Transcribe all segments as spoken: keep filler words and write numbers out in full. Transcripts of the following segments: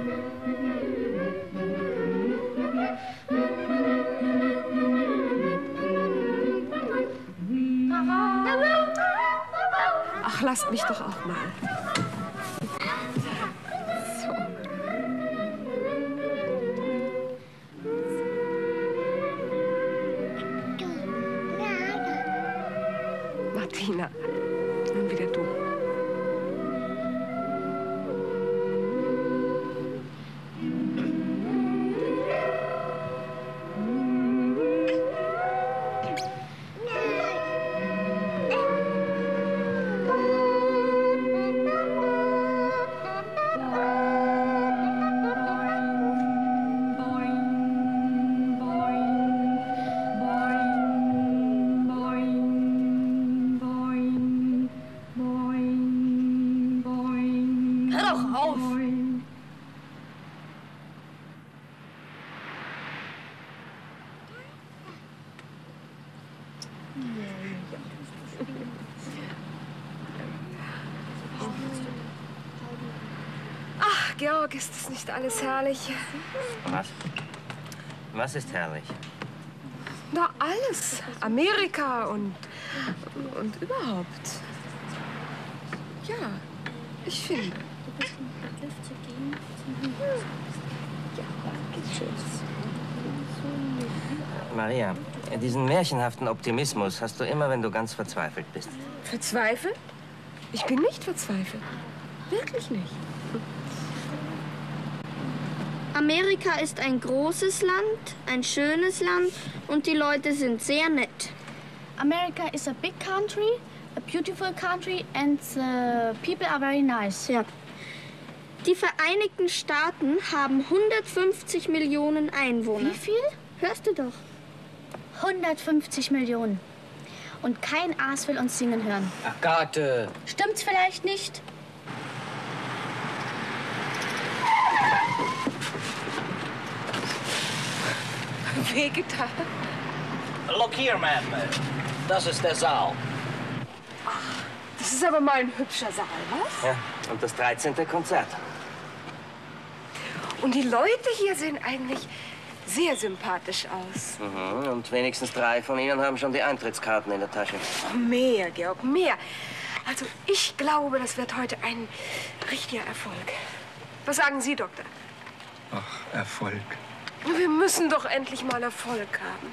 Ach, lasst mich doch auch mal. So. Martina, nun wieder du. Ach, Georg, ist das nicht alles herrlich? Was? Was ist herrlich? Na, alles. Amerika und, und überhaupt. Ja, ich finde. Maria, diesen märchenhaften Optimismus hast du immer, wenn du ganz verzweifelt bist. Verzweifelt? Ich bin nicht verzweifelt. Wirklich nicht. Amerika ist ein großes Land, ein schönes Land und die Leute sind sehr nett. America is a big country, a beautiful country and the people are very nice. Ja. Die Vereinigten Staaten haben hundertfünfzig Millionen Einwohner. Wie viel? Hörst du doch. hundertfünfzig Millionen. Und kein Aas will uns singen hören. Agathe! Stimmt's vielleicht nicht? Wehgetan? Look here, ma'am. Das ist der Saal. Ach, das ist aber mal ein hübscher Saal, was? Ja, und das dreizehnte Konzert. Und die Leute hier sehen eigentlich sehr sympathisch aus. Mhm, und wenigstens drei von ihnen haben schon die Eintrittskarten in der Tasche. Oh, mehr, Georg, mehr. Also ich glaube, das wird heute ein richtiger Erfolg. Was sagen Sie, Doktor? Ach, Erfolg. Wir müssen doch endlich mal Erfolg haben.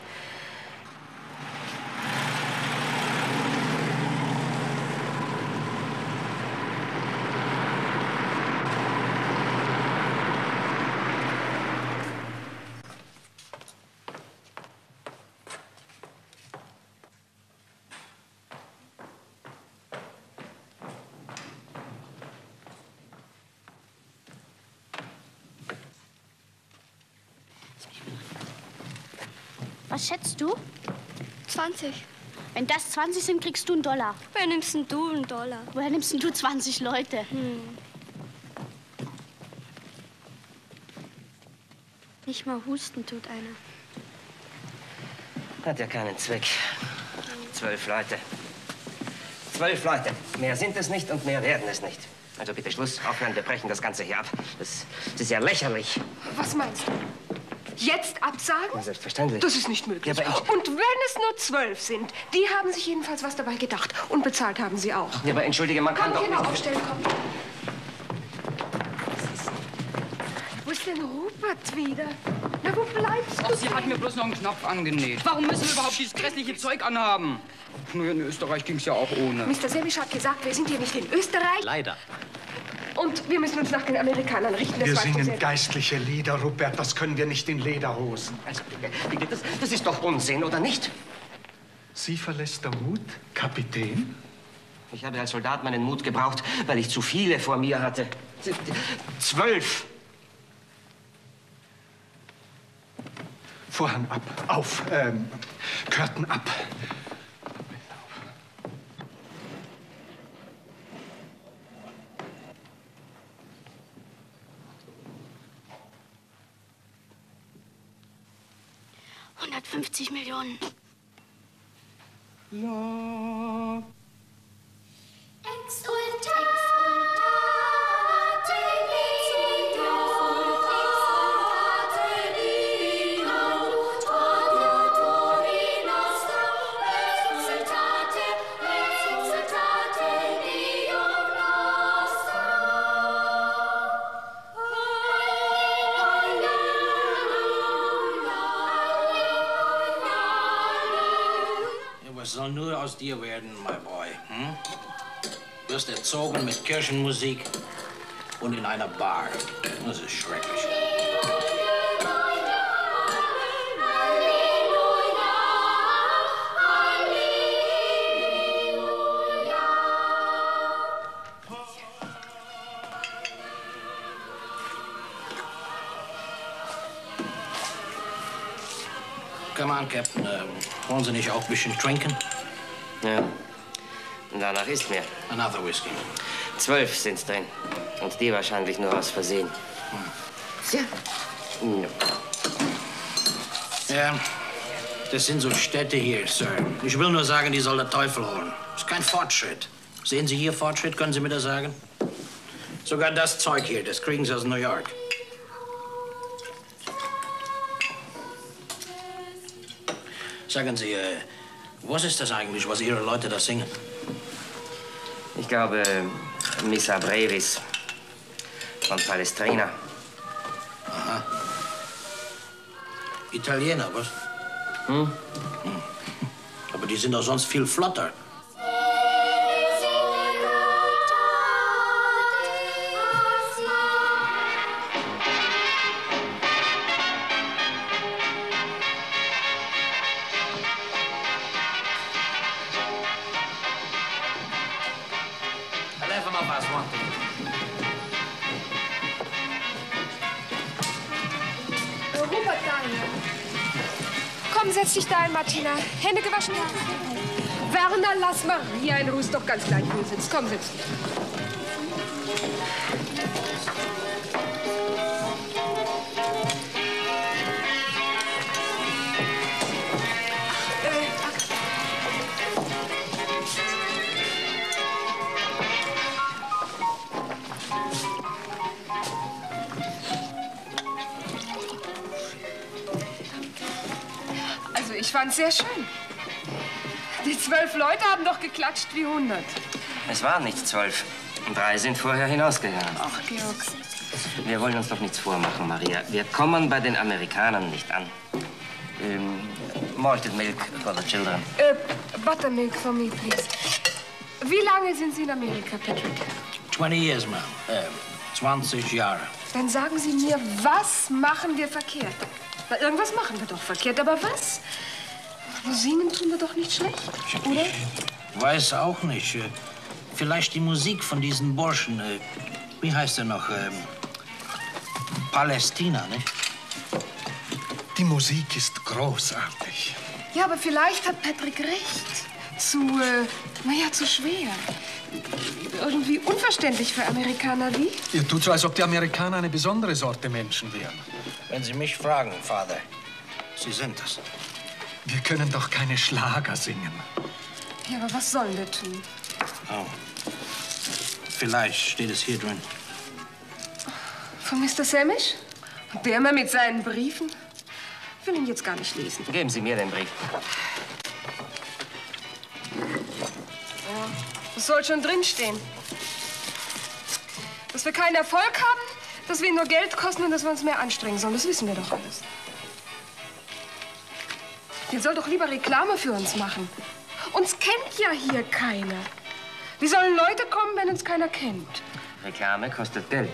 Was schätzt du? zwanzig. Wenn das zwanzig sind, kriegst du einen Dollar. Woher nimmst denn du einen Dollar? Woher nimmst denn du zwanzig Leute? Hm. Nicht mal husten tut einer. Hat ja keinen Zweck. Zwölf Leute. Zwölf Leute. Mehr sind es nicht und mehr werden es nicht. Also bitte Schluss, aufhören, wir brechen das Ganze hier ab. Das, das ist ja lächerlich. Was meinst du? Jetzt absagen? Ja, selbstverständlich. Das ist nicht möglich. Ja, aber ich... Und wenn es nur zwölf sind, die haben sich jedenfalls was dabei gedacht. Und bezahlt haben sie auch. Ja, aber entschuldige, man kann Komm, doch Kinder, nicht... aufstellen, komm. Wo ist denn Rupert wieder? Na, wo bleibst du? Ach, sie hat mir bloß noch einen Knopf angenäht. Warum müssen wir überhaupt dieses grässliche Zeug anhaben? Nur in Österreich ging's ja auch ohne. Mister Semisch hat gesagt, wir sind hier nicht in Österreich. Leider. Und wir müssen uns nach den Amerikanern richten. Das Wir weiß singen sehr- geistliche Lieder, Rupert. Das können wir nicht in Lederhosen. Also, bitte, das, das ist doch Unsinn, oder nicht? Sie verlässt der Mut, Kapitän? Ich habe als Soldat meinen Mut gebraucht, weil ich zu viele vor mir hatte. Zwölf. Vorhang ab, auf, ähm, Curtain ab. hundertfünfzig Millionen. Ja. Exultate, Was soll nur aus dir werden, my boy? Hm? Du wirst erzogen mit Kirchenmusik und in einer Bar. Das ist schrecklich. Come on, Captain. Äh, wollen Sie nicht auch ein bisschen trinken? Ja. Und danach ist mir. Another whiskey. Zwölf sind's drin. Und die wahrscheinlich nur aus Versehen. Hm. Ja. Ja, das sind so Städte hier, Sir. Ich will nur sagen, die soll der Teufel holen. Das ist kein Fortschritt. Sehen Sie hier Fortschritt, können Sie mir das sagen? Sogar das Zeug hier, das kriegen Sie aus New York. Sagen Sie, äh, was ist das eigentlich, was Ihre Leute da singen? Ich glaube, Missa Brevis von Palestrina. Aha. Italiener, was? Hm? Hm. Aber die sind doch sonst viel flotter. Rupert, dahin. Komm, setz dich da ein, Martina. Hände gewaschen? Werner, lass Maria in Ruhe. Ist doch ganz gleich, wo du sitzt. Komm, setz dich. Ich fand's sehr schön. Die zwölf Leute haben doch geklatscht wie hundert. Es waren nicht zwölf. Drei sind vorher hinausgegangen. Ach, Georg. Wir wollen uns doch nichts vormachen, Maria. Wir kommen bei den Amerikanern nicht an. Ähm, malted milk for the children. Äh, buttermilk for me, please. Wie lange sind Sie in Amerika, Patrick? twenty years, Ma'am. Äh, zwanzig Jahre. Dann sagen Sie mir, was machen wir verkehrt? Na, irgendwas machen wir doch verkehrt, aber was? Singen tun wir doch nicht schlecht, oder? Ich weiß auch nicht. Vielleicht die Musik von diesen Burschen. Wie heißt er noch? Ähm, Palästina, nicht? Die Musik ist großartig. Ja, aber vielleicht hat Patrick recht. Zu, äh, naja, zu schwer. Irgendwie unverständlich für Amerikaner, wie? Ihr tut so, als ob die Amerikaner eine besondere Sorte Menschen wären. Wenn Sie mich fragen, Vater, Sie sind es. Wir können doch keine Schlager singen. Ja, aber was sollen wir tun? Oh. Vielleicht steht es hier drin. Von Mister Samish? Und der immer mit seinen Briefen? Ich will ihn jetzt gar nicht lesen. Geben Sie mir den Brief. Ja, was soll schon drinstehen? Dass wir keinen Erfolg haben, dass wir ihn nur Geld kosten und dass wir uns mehr anstrengen sollen. Das wissen wir doch alles. Der soll doch lieber Reklame für uns machen. Uns kennt ja hier keiner. Wie sollen Leute kommen, wenn uns keiner kennt? Reklame kostet Geld.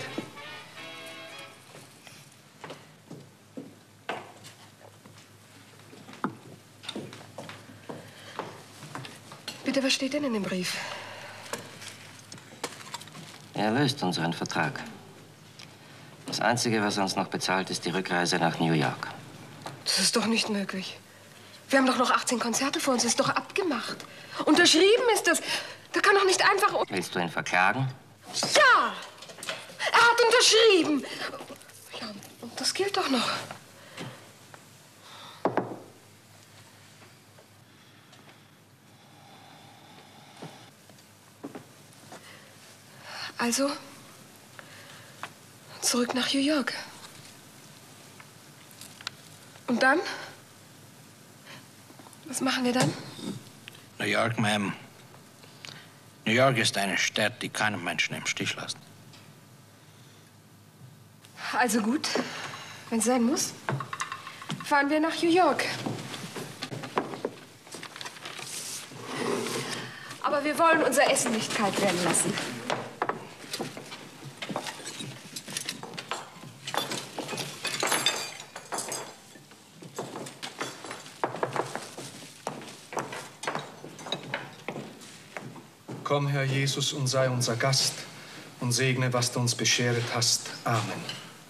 Bitte, was steht denn in dem Brief? Er löst unseren Vertrag. Das Einzige, was er uns noch bezahlt, ist die Rückreise nach New York. Das ist doch nicht möglich. Wir haben doch noch achtzehn Konzerte vor uns. Das ist doch abgemacht. Unterschrieben ist das. Da kann doch nicht einfach... Willst du ihn verklagen? Ja! Er hat unterschrieben. Ja, und das gilt doch noch. Also, zurück nach New York. Und dann? Was machen wir dann? New York, Ma'am. New York ist eine Stadt, die keinen Menschen im Stich lässt. Also gut, wenn es sein muss, fahren wir nach New York. Aber wir wollen unser Essen nicht kalt werden lassen. Komm, Herr Jesus, und sei unser Gast und segne, was du uns bescheret hast. Amen.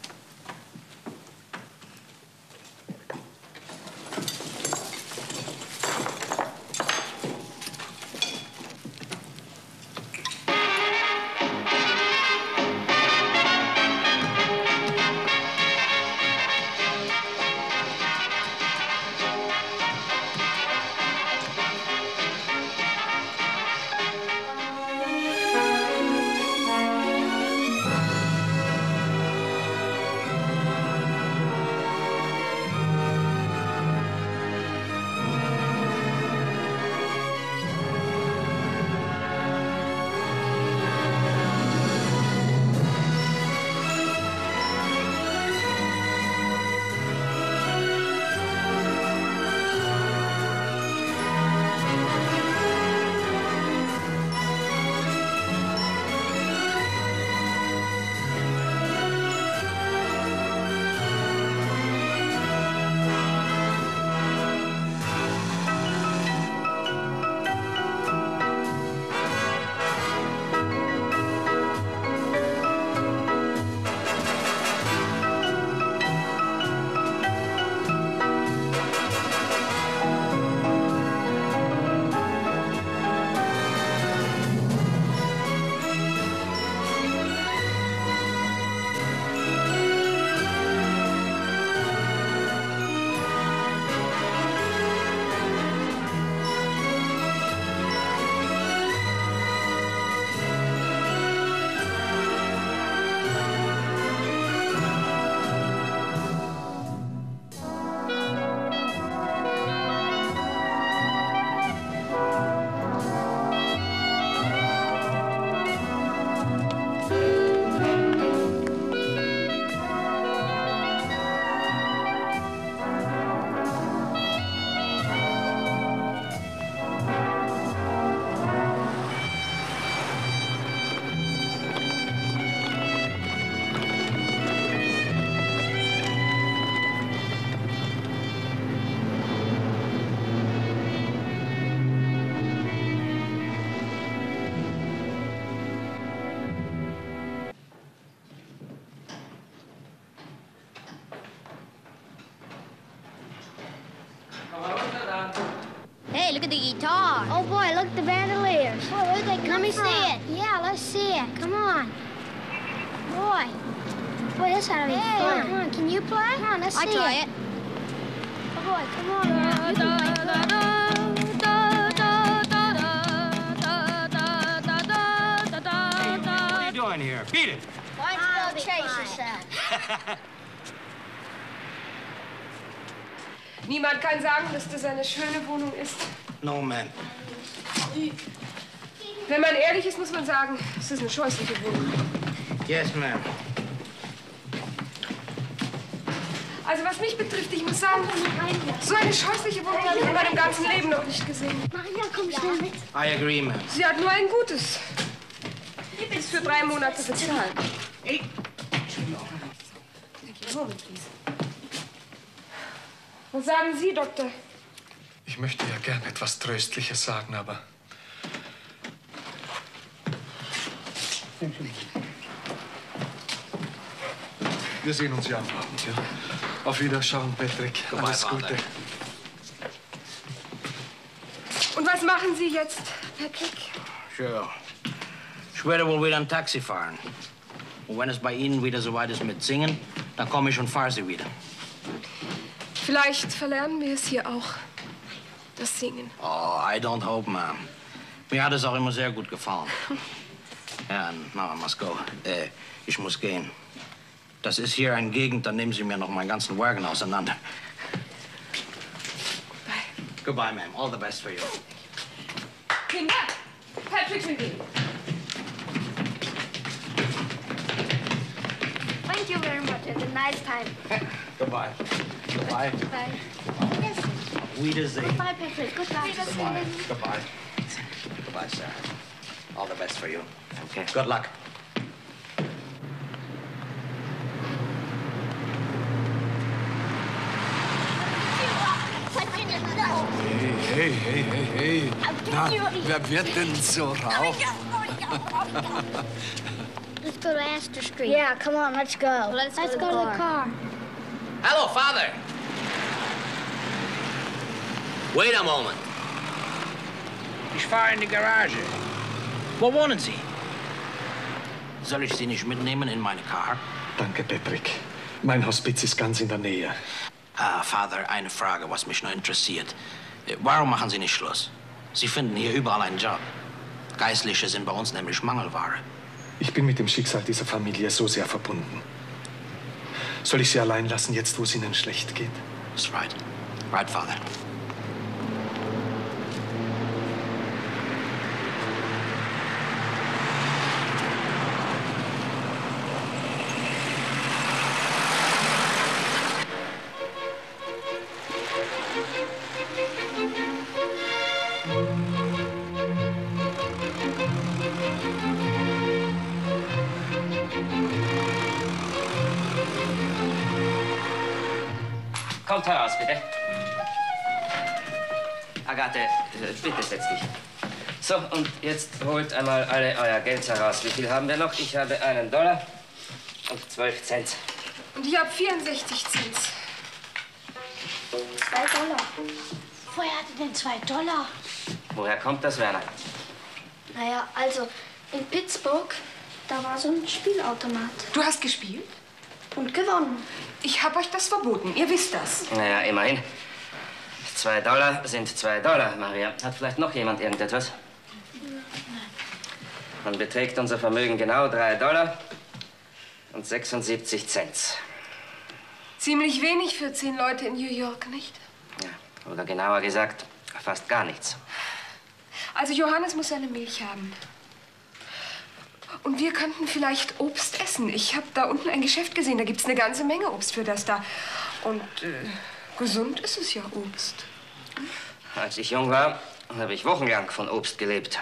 Hey, look at the guitar. Oh boy, look at the bandoliers. Oh, where'd they come Let me from? see it. Yeah, let's see it. Come on. Boy. Boy, this ought to be Hey. fun. Come on, can you play? Come on, let's I see try it. it. Oh boy, come on. Now. You can play too. What are you doing here? Beat it. Why don't you go chase yourself? Niemand kann sagen, dass das eine schöne Wohnung ist. No, man. Wenn man ehrlich ist, muss man sagen, es ist eine scheußliche Wohnung. Yes, ma'am. Also was mich betrifft, ich muss sagen, so eine scheußliche Wohnung habe ich in meinem ganzen Leben noch nicht gesehen. Maria, komm schnell mit. I agree, ma'am. Sie hat nur ein Gutes. Ist für drei Monate bezahlt. Hey. Was sagen Sie, Doktor? Ich möchte ja gern etwas Tröstliches sagen, aber... Wir sehen uns ja am Abend, ja. Auf Wiederschauen, Patrick. Alles Gute. Und was machen Sie jetzt, Patrick? Sure. Ich werde wohl wieder ein Taxi fahren. Und wenn es bei Ihnen wieder so weit ist mit Singen, dann komme ich und fahre Sie wieder. Vielleicht verlernen wir es hier auch, das Singen. Oh, I don't hope, ma'am. Mir hat es auch immer sehr gut gefallen. Ja, na, I must go. Äh, ich muss gehen. Das ist hier eine Gegend, da nehmen Sie mir noch meinen ganzen Wagen auseinander. Bye. Goodbye, ma'am. All the best for you. Kinder, Patrick will gehen. Thank you very much. It's a nice time. Goodbye. Goodbye. Bye. Yes. Wiedersehen. Bye, Patrick. Goodbye. Goodbye. Goodbye. Goodbye, sir. All the best for you. Okay. Good luck. Hey, hey, hey, hey. Na, wer wird denn so rauf? Let's go to Astor Street. Yeah, come on, let's go. Let's, let's go, go to to the car. Hello, Father. Wait a moment. Ich fahre in die Garage. Wo wohnen Sie? Soll ich Sie nicht mitnehmen in meine Car? Danke, Patrick. Mein Hospiz ist ganz in der Nähe. Ah, Vater, eine Frage, was mich noch interessiert. Warum machen Sie nicht Schluss? Sie finden hier überall einen Job. Geistliche sind bei uns nämlich Mangelware. Ich bin mit dem Schicksal dieser Familie so sehr verbunden. Soll ich sie allein lassen, jetzt wo es ihnen schlecht geht? That's right. Right, Father. Kommt heraus, bitte. Agathe, äh, bitte setz dich. So, und jetzt holt einmal alle euer Geld heraus. Wie viel haben wir noch? Ich habe einen Dollar und zwölf Cent. Und ich habe vierundsechzig Cent. Zwei Dollar. Woher hat er denn zwei Dollar? Woher kommt das, Werner? Naja, also in Pittsburgh, da war so ein Spielautomat. Du hast gespielt? Und gewonnen. Ich habe euch das verboten. Ihr wisst das. Naja, immerhin. Zwei Dollar sind zwei Dollar, Maria. Hat vielleicht noch jemand irgendetwas? Dann beträgt unser Vermögen genau drei Dollar und sechsundsiebzig Cent. Ziemlich wenig für zehn Leute in New York, nicht? Ja, oder genauer gesagt, fast gar nichts. Also Johannes muss seine Milch haben. Und wir könnten vielleicht Obst essen. Ich habe da unten ein Geschäft gesehen, da gibt's eine ganze Menge Obst für das da. Und äh, gesund ist es ja, Obst. Als ich jung war, habe ich wochenlang von Obst gelebt.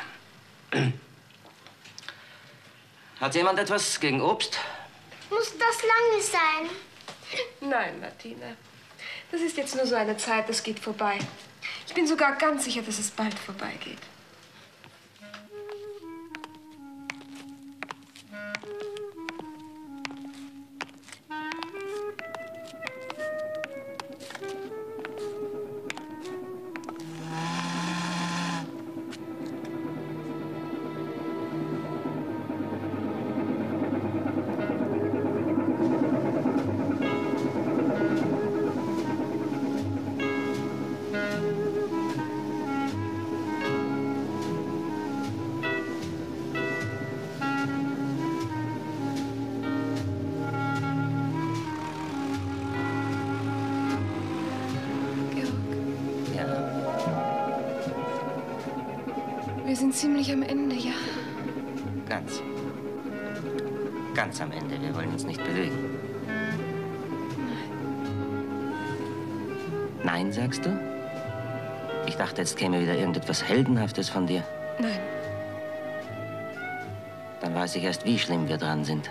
Hat jemand etwas gegen Obst? Muss das lange sein? Nein, Martina. Das ist jetzt nur so eine Zeit, das geht vorbei. Ich bin sogar ganz sicher, dass es bald vorbeigeht. Wir sind ziemlich am Ende, ja? Ganz. Ganz am Ende. Wir wollen uns nicht belügen. Nein. Nein, sagst du? Ich dachte, jetzt käme wieder irgendetwas Heldenhaftes von dir. Nein. Dann weiß ich erst, wie schlimm wir dran sind.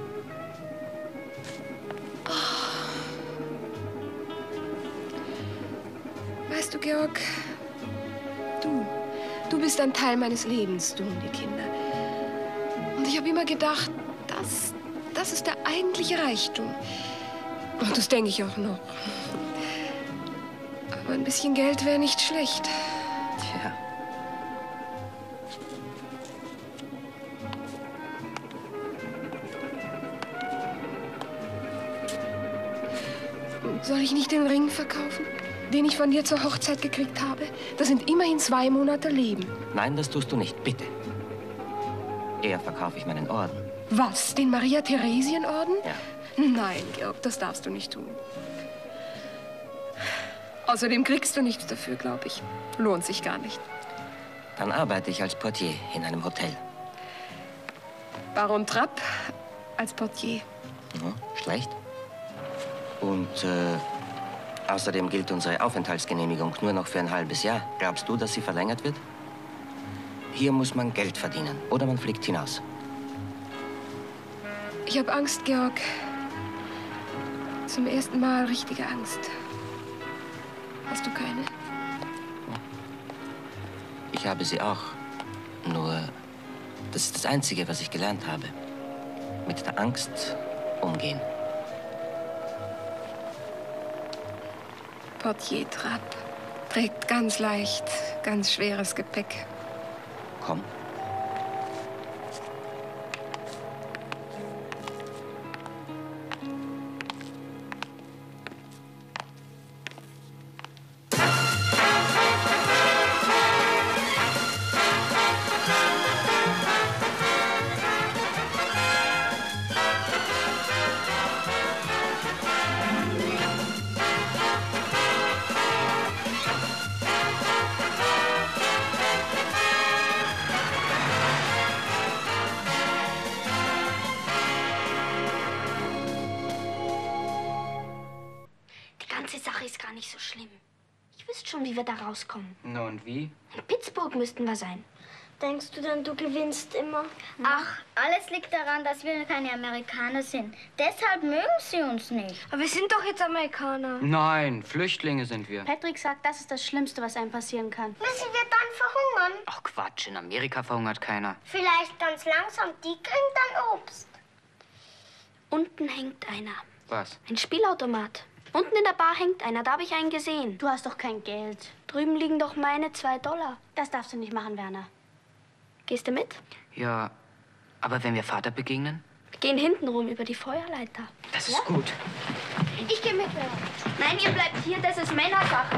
Weißt du, Georg, du, du bist ein Teil meines Lebens, du und die Kinder. Und ich habe immer gedacht, das, das ist der eigentliche Reichtum. Und das denke ich auch noch. Aber ein bisschen Geld wäre nicht schlecht. Tja. Soll ich nicht den Ring verkaufen, den ich von dir zur Hochzeit gekriegt habe? Das sind immerhin zwei Monate Leben. Nein, das tust du nicht, bitte. Eher verkaufe ich meinen Orden. Was, den Maria-Theresien-Orden? Ja. Nein, Georg, das darfst du nicht tun. Außerdem kriegst du nichts dafür, glaube ich. Lohnt sich gar nicht. Dann arbeite ich als Portier in einem Hotel. Baron Trapp als Portier. Ja, schlecht. Und äh, außerdem gilt unsere Aufenthaltsgenehmigung nur noch für ein halbes Jahr. Glaubst du, dass sie verlängert wird? Hier muss man Geld verdienen oder man fliegt hinaus. Ich habe Angst, Georg. Zum ersten Mal richtige Angst. Hast du keine? Ich habe sie auch. Nur, das ist das Einzige, was ich gelernt habe. Mit der Angst umgehen. Portier Trapp trägt ganz leicht, ganz schweres Gepäck. Komm. Wie wir da rauskommen. Na und wie? In Pittsburgh müssten wir sein. Denkst du denn, du gewinnst immer? Ach, alles liegt daran, dass wir keine Amerikaner sind. Deshalb mögen sie uns nicht. Aber wir sind doch jetzt Amerikaner. Nein, Flüchtlinge sind wir. Patrick sagt, das ist das Schlimmste, was einem passieren kann. Müssen wir dann verhungern? Ach Quatsch, in Amerika verhungert keiner. Vielleicht ganz langsam, die kriegen dann Obst. Unten hängt einer. Was? Ein Spielautomat. Unten in der Bar hängt einer, da habe ich einen gesehen. Du hast doch kein Geld. Drüben liegen doch meine zwei Dollar. Das darfst du nicht machen, Werner. Gehst du mit? Ja, aber wenn wir Vater begegnen? Wir gehen hinten rum über die Feuerleiter. Das ist ja gut. Ich gehe mit. Nein, ihr bleibt hier, das ist Männersache.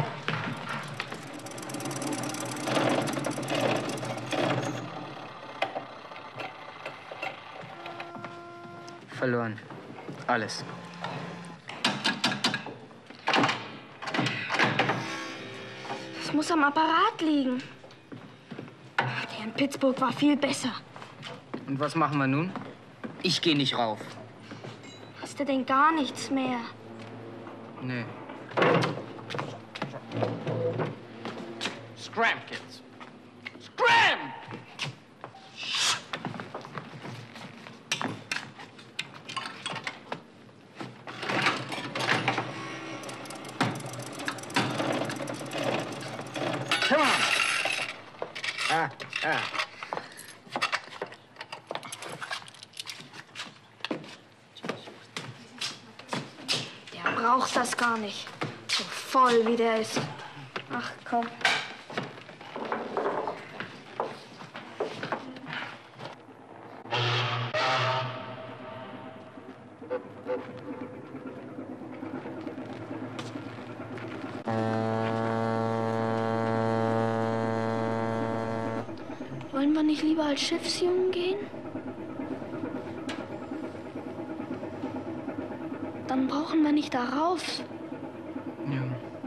Verloren. Alles. Es muss am Apparat liegen. Der in Pittsburgh war viel besser. Und was machen wir nun? Ich gehe nicht rauf. Hast du denn gar nichts mehr? Nee. Scram, kids. Scram! Come on. Ah, ah. Der braucht das gar nicht. So voll wie der ist. Ach, komm. Wollen wir nicht lieber als Schiffsjungen gehen? Dann brauchen wir nicht da raus. Ja.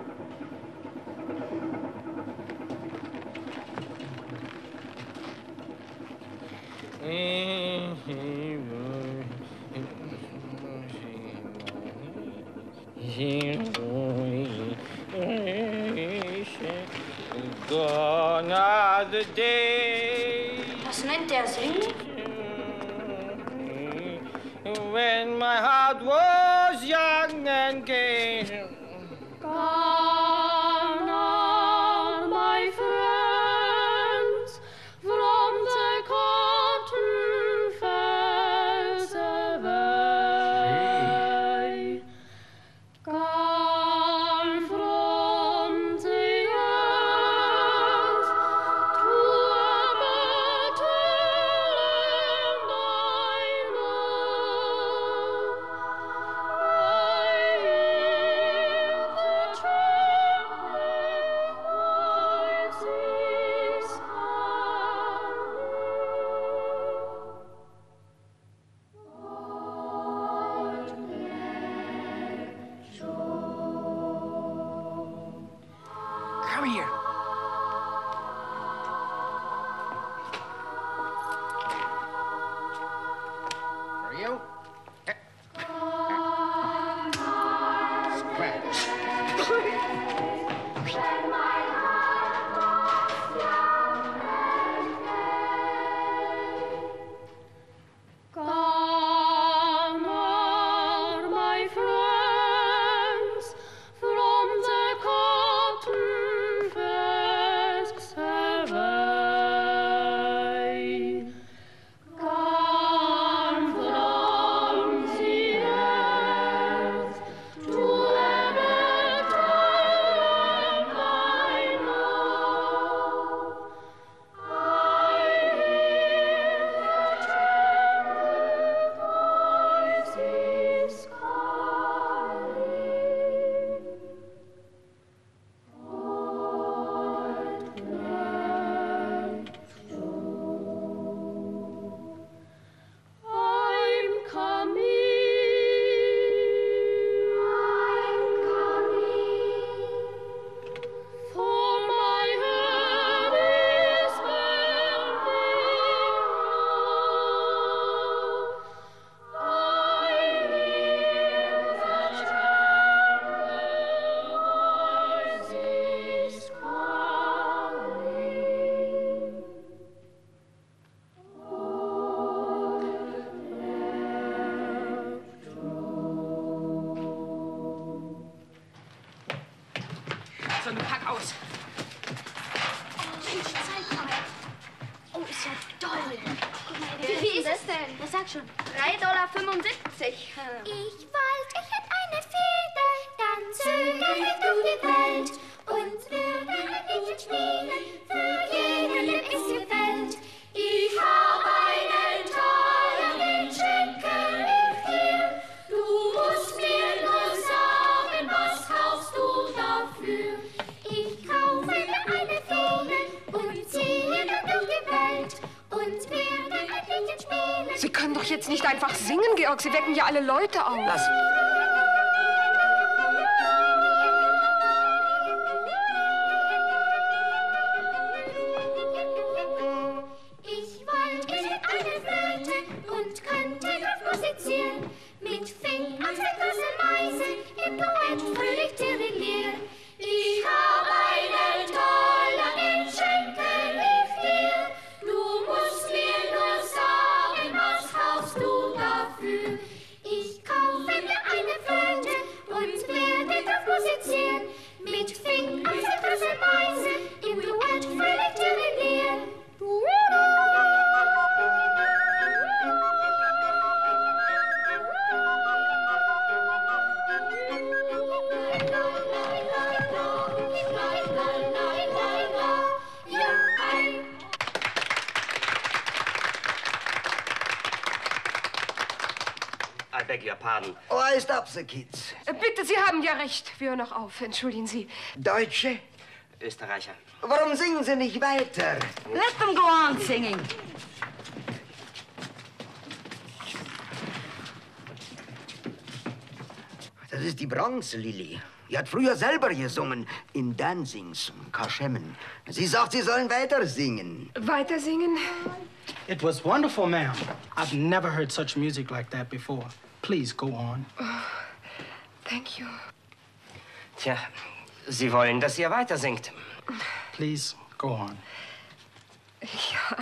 Gone are the days. Was nennt der singen? When my heart was young and gay. Gone are my friends from the country fares away. Gone from the earth to a better land I know. I hear the trumpet voices Come here. For you. Scratch. schon, pack aus. Ich zeig mal. Oh, ist ja toll. Guck mal, Wie, wie ist es denn? Ja, sag schon. drei Dollar fünfundsiebzig. Ich wollte, ich hätte eine Feder, dann zöge ich durch die Welt und würde ein Liedchen spielen, für jeden, dem es gefällt. Ich hab einen tollen Schenkel hier, du musst mir nur sagen, was kaufst du dafür? Ich kaufe mir eine Feder und ziehe dann durch die Welt und werde ein Liedchen spielen. Sie können doch jetzt nicht einfach singen, Georg. Sie wecken ja alle Leute auf. Lass. Ich wollte eine Flöte und könnte drauf musizieren, mit Fingern und große Mäuse im Duett fröhlich tirillieren. Ich hab einen tollen Schenkel hier, du musst mir nur sagen, was kaufst du dafür? Ich kaufe mir eine Flöte und werde drauf musizieren, mit Fingern und große Mäuse im Duett fröhlich tirillieren. I beg your pardon. Oh, I stop the kids. Äh, Bitte, Sie haben ja recht. Wir hören noch auf. Entschuldigen Sie. Deutsche? Österreicher. Warum singen Sie nicht weiter? Let them go on singing. Das ist die Bronze-Lilly. Die hat früher selber gesungen in Dancings, Kaschemmen. Sie sagt, Sie sollen weiter singen. Weiter singen? It was wonderful, ma'am. I've never heard such music like that before. Please go on. Oh, thank you. Tja, Sie wollen, dass ihr weiter singt. Please go on. Ja.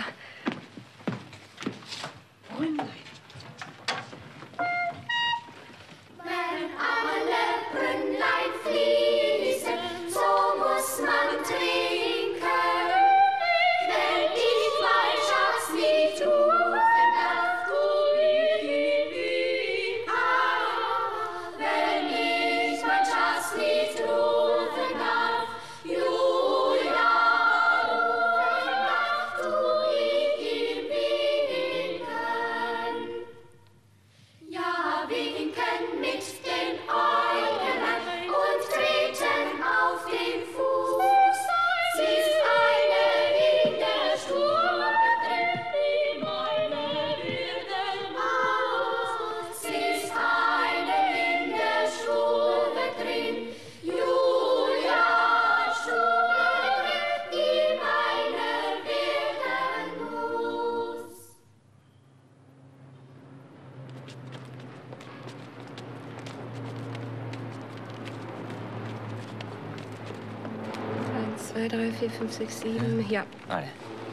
Wenn alle Brünnlein fließen, so muss man trinken. Wenn ich mein Schatz nicht rufen darf, tu ich ihn wie ah. Wenn ich mein Schatz nicht rufen darf, Julia rufen darf, tu ich ihm winken. Ja, winken mit den Äuglein und treten auf den Fuß. Sie ist eine in der Stube drin, wie meine wilden Maus. Sie ist eine in der Stube drin, Julia Stube drin, die meine wilden Maus. Eins, zwei, drei, vier, fünf, sechs, sieben. Ja. Alle.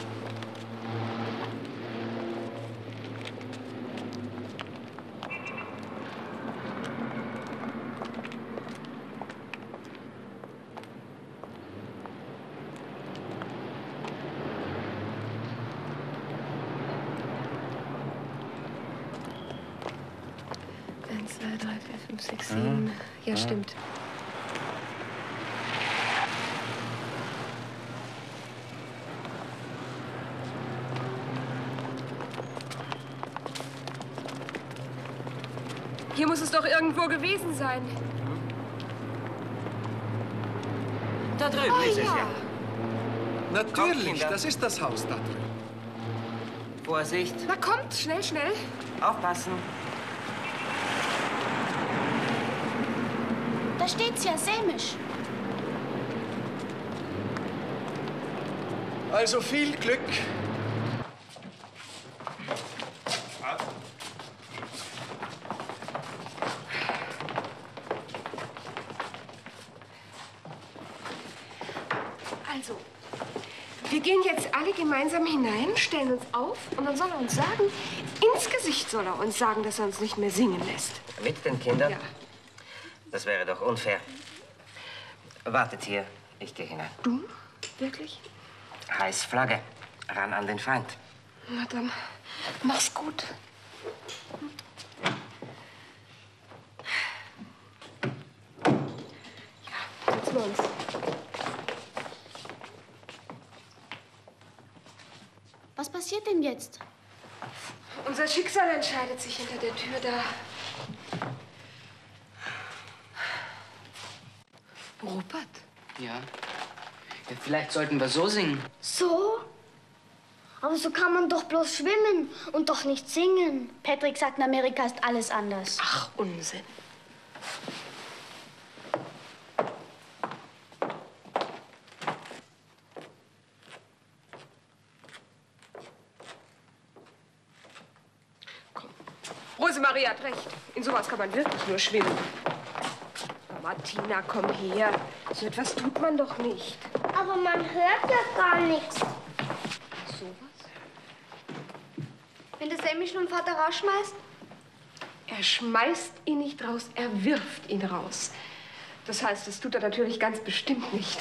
Eins, zwei, drei, vier, fünf, sechs, sieben. Ja, stimmt. Hier muss es doch irgendwo gewesen sein. Da drüben Oh, ist es ja. ja. Natürlich, Kinder. das ist das Haus da drüben. Vorsicht. Na kommt, schnell, schnell. Aufpassen. Da steht's ja sämisch. Also viel Glück. Also, wir gehen jetzt alle gemeinsam hinein, stellen uns auf und dann soll er uns sagen, ins Gesicht soll er uns sagen, dass er uns nicht mehr singen lässt. Mit den Kindern? Ja. Das wäre doch unfair. Wartet hier. Ich gehe hinein. Du? Wirklich? Heiß Flagge. Ran an den Feind. Na dann, mach's gut. Ja, setzen wir uns. Was passiert denn jetzt? Unser Schicksal entscheidet sich hinter der Tür da. Rupert? Ja. Ja, vielleicht sollten wir so singen. So? Aber so kann man doch bloß schwimmen und doch nicht singen. Patrick sagt, in Amerika ist alles anders. Ach, Unsinn. Komm. Rosemarie hat recht. In sowas kann man wirklich nur schwimmen. Aber Martina, komm her. So etwas tut man doch nicht. Aber man hört ja gar nichts. Wenn der Sammy schon Vater rausschmeißt? Er schmeißt ihn nicht raus, er wirft ihn raus. Das heißt, das tut er natürlich ganz bestimmt nicht.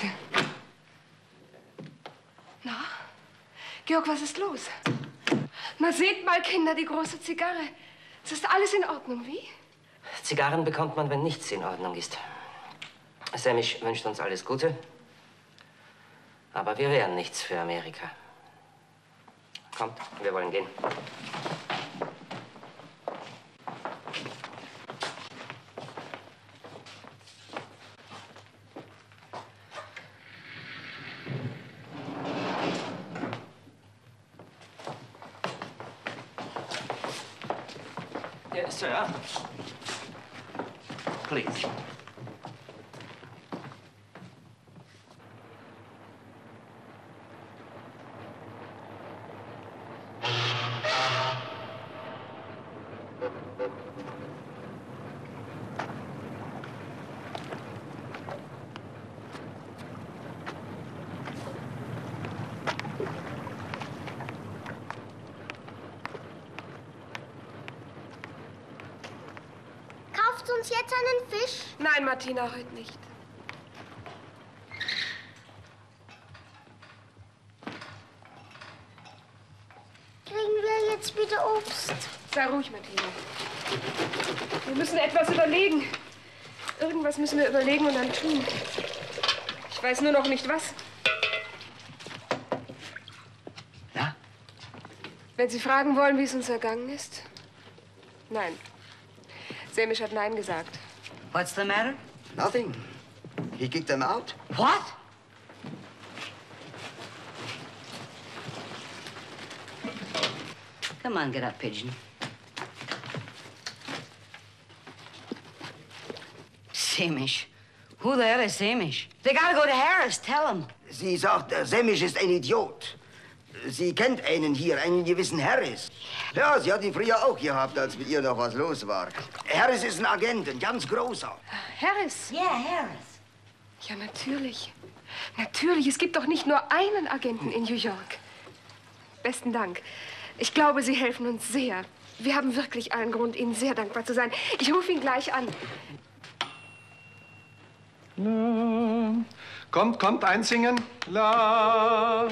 Na, Georg, was ist los? Na, seht mal, Kinder, die große Zigarre. Es ist alles in Ordnung, wie? Zigarren bekommt man, wenn nichts in Ordnung ist. Samisch wünscht uns alles Gute. Aber wir wären nichts für Amerika. Kommt, wir wollen gehen. Yes, sir. Please. Kauft uns jetzt einen Fisch? Nein, Martina, heute nicht. Kriegen wir jetzt wieder Obst? Sei ruhig, Martina. Wir müssen etwas überlegen. Irgendwas müssen wir überlegen und dann tun. Ich weiß nur noch nicht, was. Na? Wenn Sie fragen wollen, wie es uns ergangen ist? Nein. Samisch hat Nein gesagt. What's the matter? Nothing. He kicked them out. What? Come on, get up, Pigeon. Samish. Who the hell is Samish? They gotta go to Harris. Tell him. Sie sagt, der Samisch ist ein Idiot. Sie kennt einen hier, einen gewissen Harris. Ja, sie hat ihn früher auch gehabt, als mit ihr noch was los war. Harris ist ein Agent, ein ganz großer. Harris? Ja, Harris. Ja, natürlich. Natürlich, es gibt doch nicht nur einen Agenten in New York. Besten Dank. Ich glaube, Sie helfen uns sehr. Wir haben wirklich allen Grund, Ihnen sehr dankbar zu sein. Ich rufe ihn gleich an. La. Kommt, kommt, einsingen. La.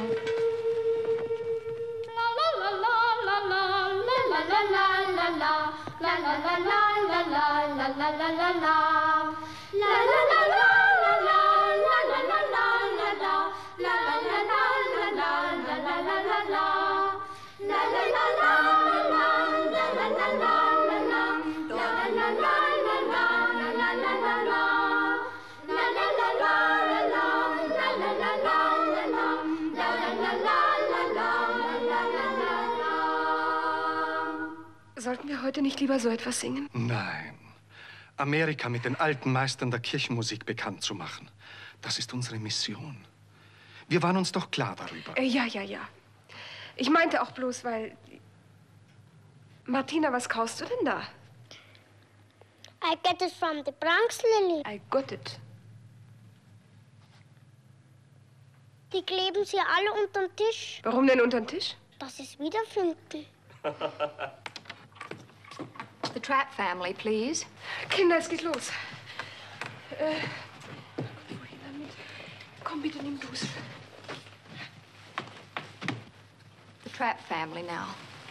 Sollten wir heute nicht lieber so etwas singen? Nein. Amerika mit den alten Meistern der Kirchenmusik bekannt zu machen. Das ist unsere Mission. Wir waren uns doch klar darüber. Äh, ja, ja, ja. Ich meinte auch bloß, weil... Martina, was kaust du denn da? I get it from the Bronx, Lily. I got it. Die kleben sie alle unterm Tisch. Warum denn unterm Tisch? Das ist wieder Funkel. The Trapp family, please. Kinder, es geht los. Äh, komm, bitte nimm du's. The Trapp family now.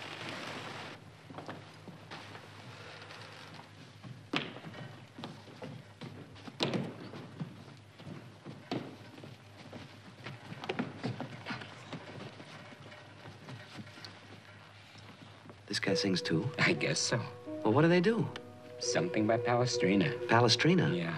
This guy sings too? I guess so. Well, what do they do? Something by Palestrina. Palestrina? Yeah.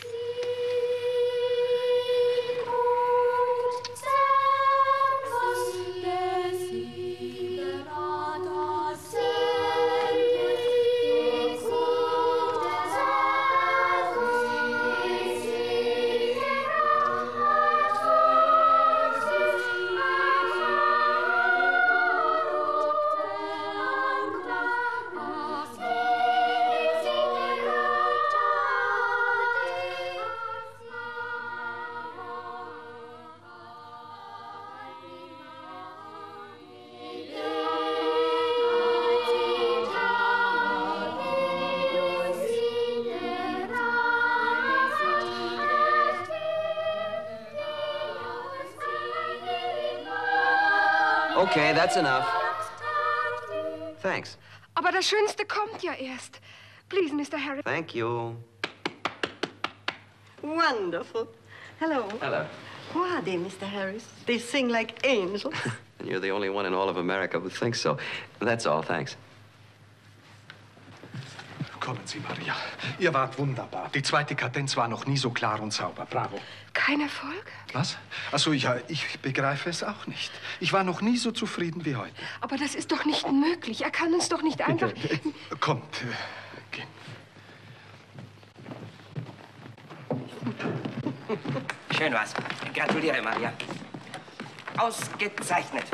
Okay, that's enough. Thanks. Aber das Schönste kommt ja erst. Please, Mister Harris. Thank you. Wonderful. Hello. Hello. Who are they, Mister Harris? They sing like angels. And you're the only one in all of America who thinks so. That's all, thanks. Kommen Sie, Maria. Ihr wart wunderbar. Die zweite Kadenz war noch nie so klar und sauber. Bravo. Kein Erfolg? Was? Also ja, ich begreife es auch nicht. Ich war noch nie so zufrieden wie heute. Aber das ist doch nicht möglich. Er kann uns doch nicht einfach... Bitte, äh, kommt, äh, gehen. Schön war's. Gratuliere, Maria. Ausgezeichnet.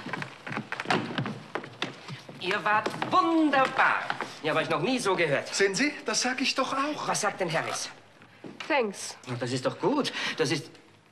Ihr wart wunderbar. Ich habe euch noch nie so gehört. Sehen Sie, das sag ich doch auch. Was sagt denn Harris? Thanks. Das ist doch gut. Das ist...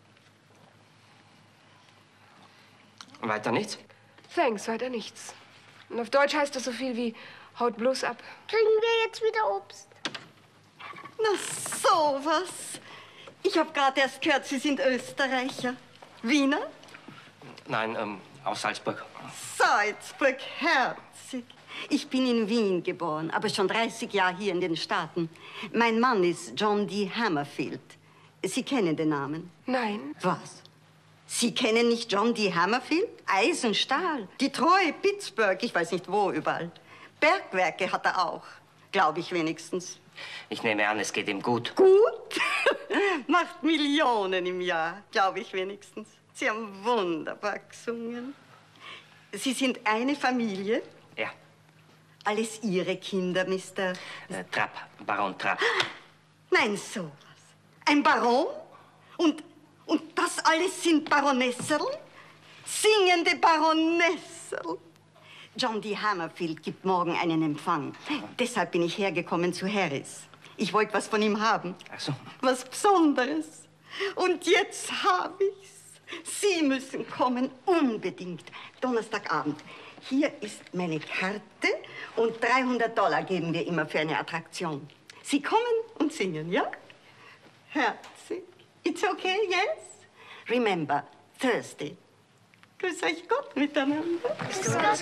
Weiter nichts? Thanks, weiter nichts. Und auf Deutsch heißt das so viel wie haut bloß ab. Kriegen wir jetzt wieder Obst? Na, sowas. Ich habe gerade erst gehört, Sie sind Österreicher. Wiener? Nein, ähm, aus Salzburg. Salzburg, herzig. Ich bin in Wien geboren, aber schon dreißig Jahre hier in den Staaten. Mein Mann ist John D. Hammerfield. Sie kennen den Namen? Nein. Was? Sie kennen nicht John D. Hammerfield? Eisenstahl, Detroit, Pittsburgh, ich weiß nicht wo überall. Bergwerke hat er auch, glaube ich wenigstens. Ich nehme an, es geht ihm gut. Gut? Macht Millionen im Jahr, glaube ich wenigstens. Sie haben wunderbar gesungen. Sie sind eine Familie? Ja. Alles Ihre Kinder, Mister Äh, Trapp, Baron Trapp. Nein, sowas. Ein Baron? Und, und das alles sind Baronesserl? Singende Baronesserl? John D. Hammerfield gibt morgen einen Empfang. Deshalb bin ich hergekommen zu Harris. Ich wollte was von ihm haben. Ach so. Was Besonderes. Und jetzt habe ich's. Sie müssen kommen, unbedingt. Donnerstagabend. Hier ist meine Karte und dreihundert Dollar geben wir immer für eine Attraktion. Sie kommen und singen, ja? Herzig. It's okay, yes? Remember, Thursday. Grüß euch Gott miteinander. Grüß Gott.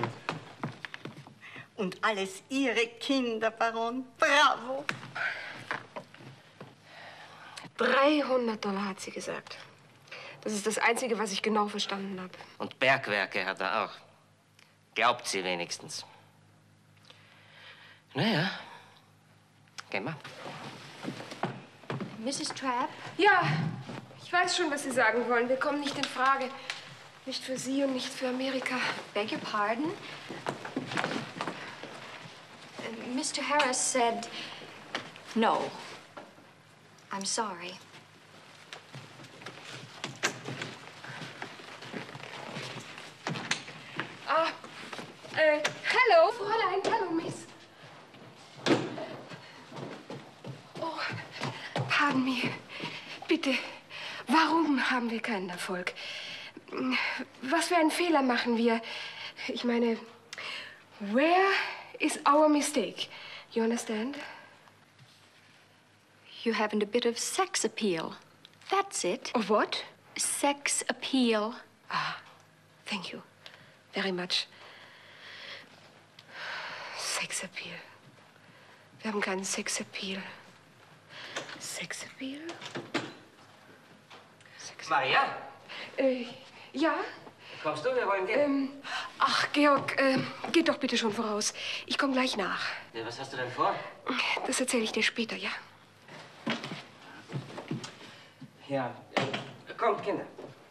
Und alles Ihre Kinder, Baron. Bravo. dreihundert Dollar hat sie gesagt. Das ist das Einzige, was ich genau verstanden habe. Und Bergwerke hat er auch. Glaubt sie wenigstens. Naja, gehen wir. Missus Trapp? Ja, ich weiß schon, was Sie sagen wollen. Wir kommen nicht in Frage. Nicht für Sie und nicht für Amerika. Beg your pardon? Uh, Mister Harris said no. I'm sorry. Ah, äh, hello, Fräulein, hello, Miss. Oh, pardon me. Bitte, warum haben wir keinen Erfolg? Was für einen Fehler machen wir? Ich meine, where is our mistake? You understand? You haven't a bit of sex appeal. That's it. Oh, what? Sex appeal. Ah, thank you very much. Sex appeal. Wir haben keinen Sex appeal. Sex appeal? Sex Maria? Äh, ja? Kommst du? Wir wollen gehen. Ähm, ach, Georg, äh, geh doch bitte schon voraus. Ich komme gleich nach. Ja, was hast du denn vor? Das erzähle ich dir später, ja? Ja, äh, kommt, Kinder.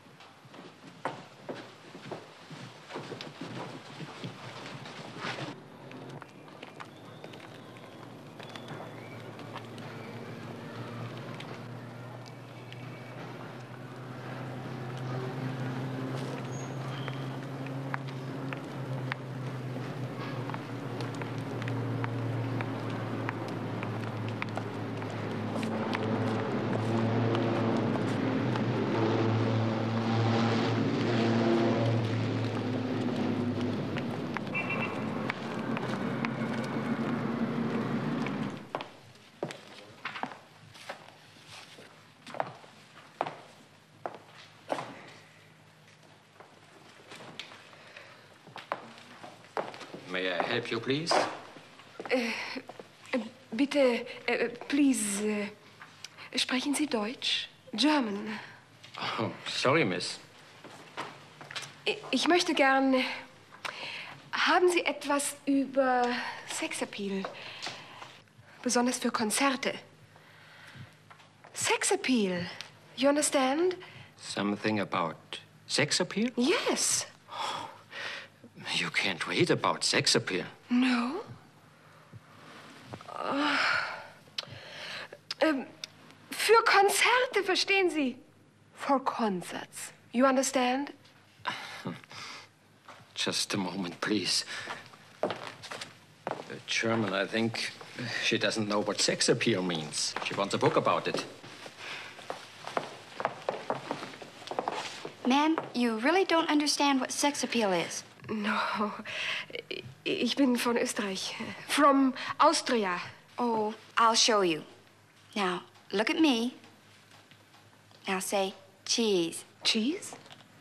May I help you, please? Äh, äh, bitte, äh, please, äh, sprechen Sie Deutsch? German. Oh, sorry, Miss. Ich möchte gern... Haben Sie etwas über Sexappeal? Besonders für Konzerte. Sexappeal. You understand? Something about sex appeal? Yes. You can't read about sex appeal. No? Oh. Ähm, für Konzerte, verstehen Sie? For concerts. You understand? Just a moment, please. The German, I think, she doesn't know what sex appeal means. She wants a book about it. Ma'am, you really don't understand what sex appeal is. No. Ich bin von Österreich. From Austria. Oh, I'll show you. Now, look at me. Now say cheese. Cheese?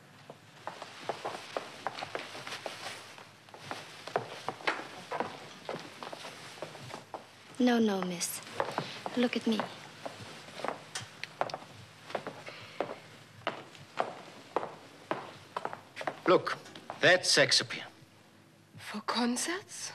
No, no, miss. Look at me. Look, that's sex appeal. For concerts?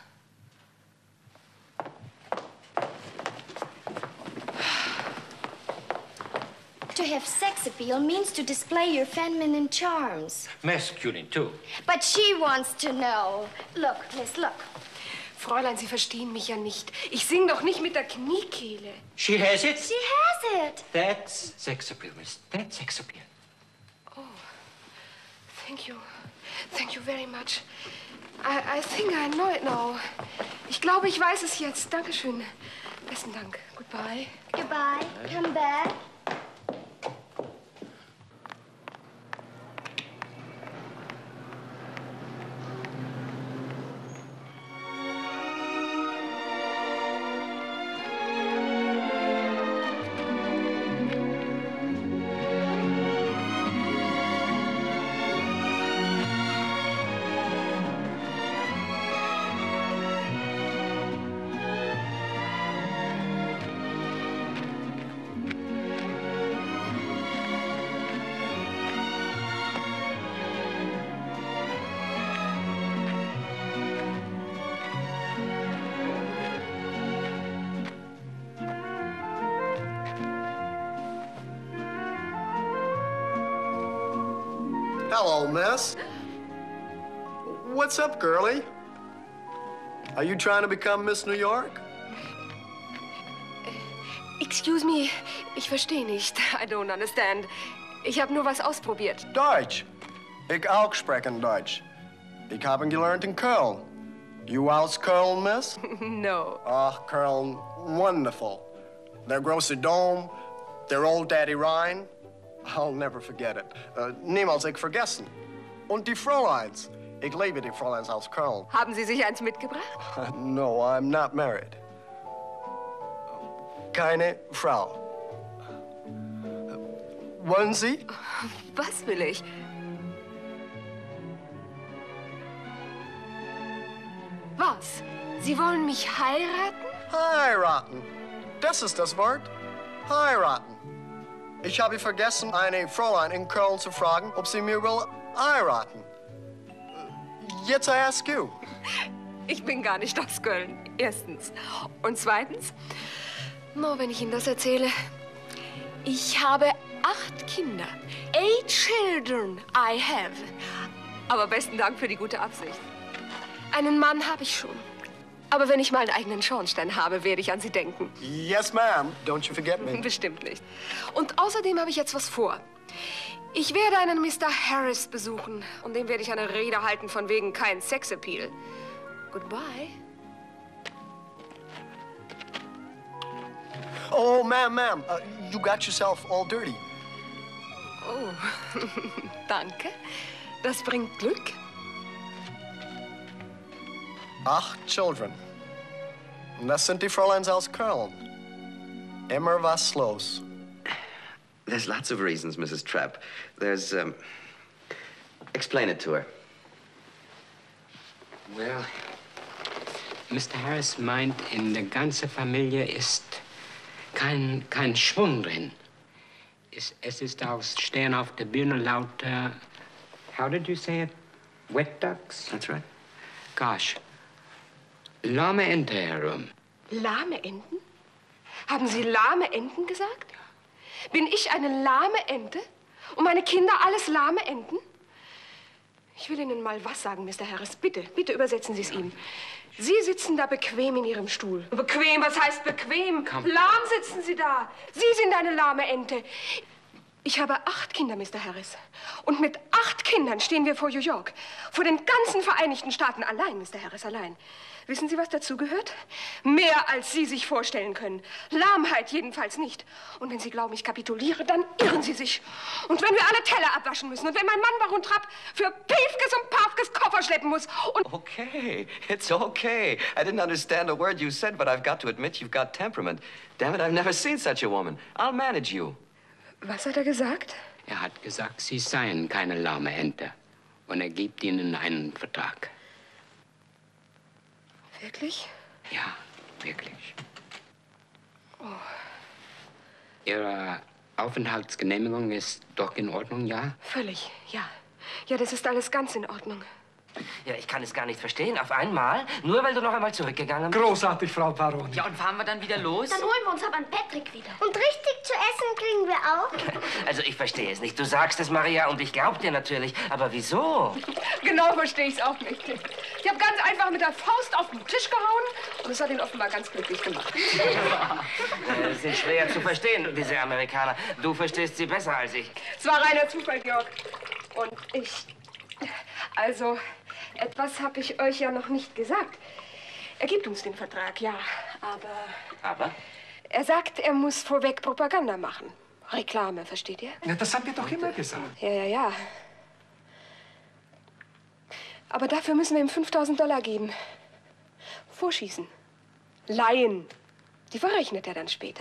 To have sex appeal means to display your feminine charms. Masculine, too. But she wants to know. Look, miss, look. Fräulein, Sie verstehen mich ja nicht. Ich sing doch nicht mit der Kniekehle. She has it? She has it. That's sex appeal, miss. That's sex appeal. Oh, thank you. Thank you very much. I, I think I know it now. Ich glaube, ich weiß es jetzt. Dankeschön. Besten Dank. Goodbye. Goodbye. Come back. Hello, miss. What's up, girlie? Are you trying to become Miss New York? Excuse me, ich verstehe nicht. I don't understand. Ich habe nur was ausprobiert. Deutsch. Ich auch sprechen Deutsch. Ich habe gelernt in Köln. You aus Köln, miss? No. Ach, Köln, wonderful. Their große Dom, their old Daddy Rhine. I'll never forget it. Uh, niemals ich vergessen. Und die Fräuleins. Ich liebe die Fräuleins aus Köln. Haben Sie sich eins mitgebracht? No, I'm not married. Keine Frau. wollen Sie? Was will ich? Was? Sie wollen mich heiraten? Heiraten. Das ist das Wort. Heiraten. Ich habe vergessen, eine Fräulein in Köln zu fragen, ob sie mir will heiraten. Jetzt I ask you. Ich bin gar nicht aus Köln, erstens. Und zweitens, nur wenn ich Ihnen das erzähle, ich habe acht Kinder. Eight children I have. Aber besten Dank für die gute Absicht. Einen Mann habe ich schon. Aber wenn ich mal einen eigenen Schornstein habe, werde ich an Sie denken. Yes, ma'am. Don't you forget me. Bestimmt nicht. Und außerdem habe ich jetzt was vor. Ich werde einen Mister Harris besuchen. Und dem werde ich eine Rede halten von wegen kein Sexappeal. Goodbye. Oh, ma'am, ma'am. Uh, you got yourself all dirty. Oh, danke. Das bringt Glück. Acht Children. Das sind die Fräuleins aus Köln. Immer was los. There's lots of reasons, Missus Trapp. There's, um... Explain it to her. Well, Mister Harris meint, in der ganzen Familie ist kein, kein Schwung drin. Es, es ist aus Stehen auf der Bühne lauter... How did you say it? Wet ducks? That's right. Gosh. Lahme Ente herum. Lahme Enten? Haben Sie lahme Enten gesagt? Bin ich eine lahme Ente? Und meine Kinder alles lahme Enten? Ich will Ihnen mal was sagen, Mister Harris. Bitte, bitte übersetzen Sie es ihm. Sie sitzen da bequem in Ihrem Stuhl. Bequem, was heißt bequem? Komm. Lahm sitzen Sie da. Sie sind eine lahme Ente. Ich habe acht Kinder, Mister Harris. Und mit acht Kindern stehen wir vor New York. Vor den ganzen Vereinigten Staaten. Allein, Mister Harris, allein. Wissen Sie, was dazugehört? Mehr, als Sie sich vorstellen können. Lahmheit jedenfalls nicht. Und wenn Sie glauben, ich kapituliere, dann irren Sie sich. Und wenn wir alle Teller abwaschen müssen und wenn mein Mann Baron Trapp für Piefkes und Pafkes Koffer schleppen muss und... Okay, it's okay. I didn't understand a word you said, but I've got to admit you've got temperament. Damn it, I've never seen such a woman. I'll manage you. Was hat er gesagt? Er hat gesagt, Sie seien keine lahme Ente. Und er gibt Ihnen einen Vertrag. Wirklich? Ja, wirklich. Oh. Ihre Aufenthaltsgenehmigung ist doch in Ordnung, ja? Völlig, ja. Ja, das ist alles ganz in Ordnung. Ja, ich kann es gar nicht verstehen. Auf einmal, nur weil du noch einmal zurückgegangen bist. Großartig, Frau Baron. Ja, und fahren wir dann wieder los? Dann holen wir uns aber einen Patrick wieder. Und richtig zu essen kriegen wir auch. Also, ich verstehe es nicht. Du sagst es, Maria, und ich glaub dir natürlich. Aber wieso? Genau verstehe ich es auch nicht. Ich habe ganz einfach mit der Faust auf den Tisch gehauen und es hat ihn offenbar ganz glücklich gemacht. Äh, sind schwer zu verstehen, diese Amerikaner. Du verstehst sie besser als ich. Es war reiner Zufall, Georg. Und ich... Also, etwas habe ich euch ja noch nicht gesagt. Er gibt uns den Vertrag, ja, aber... Aber? Er sagt, er muss vorweg Propaganda machen. Reklame, versteht ihr? Ja, das haben wir doch immer gesagt. Ja, ja, ja. Aber dafür müssen wir ihm fünftausend Dollar geben. Vorschießen. Leihen. Die verrechnet er dann später.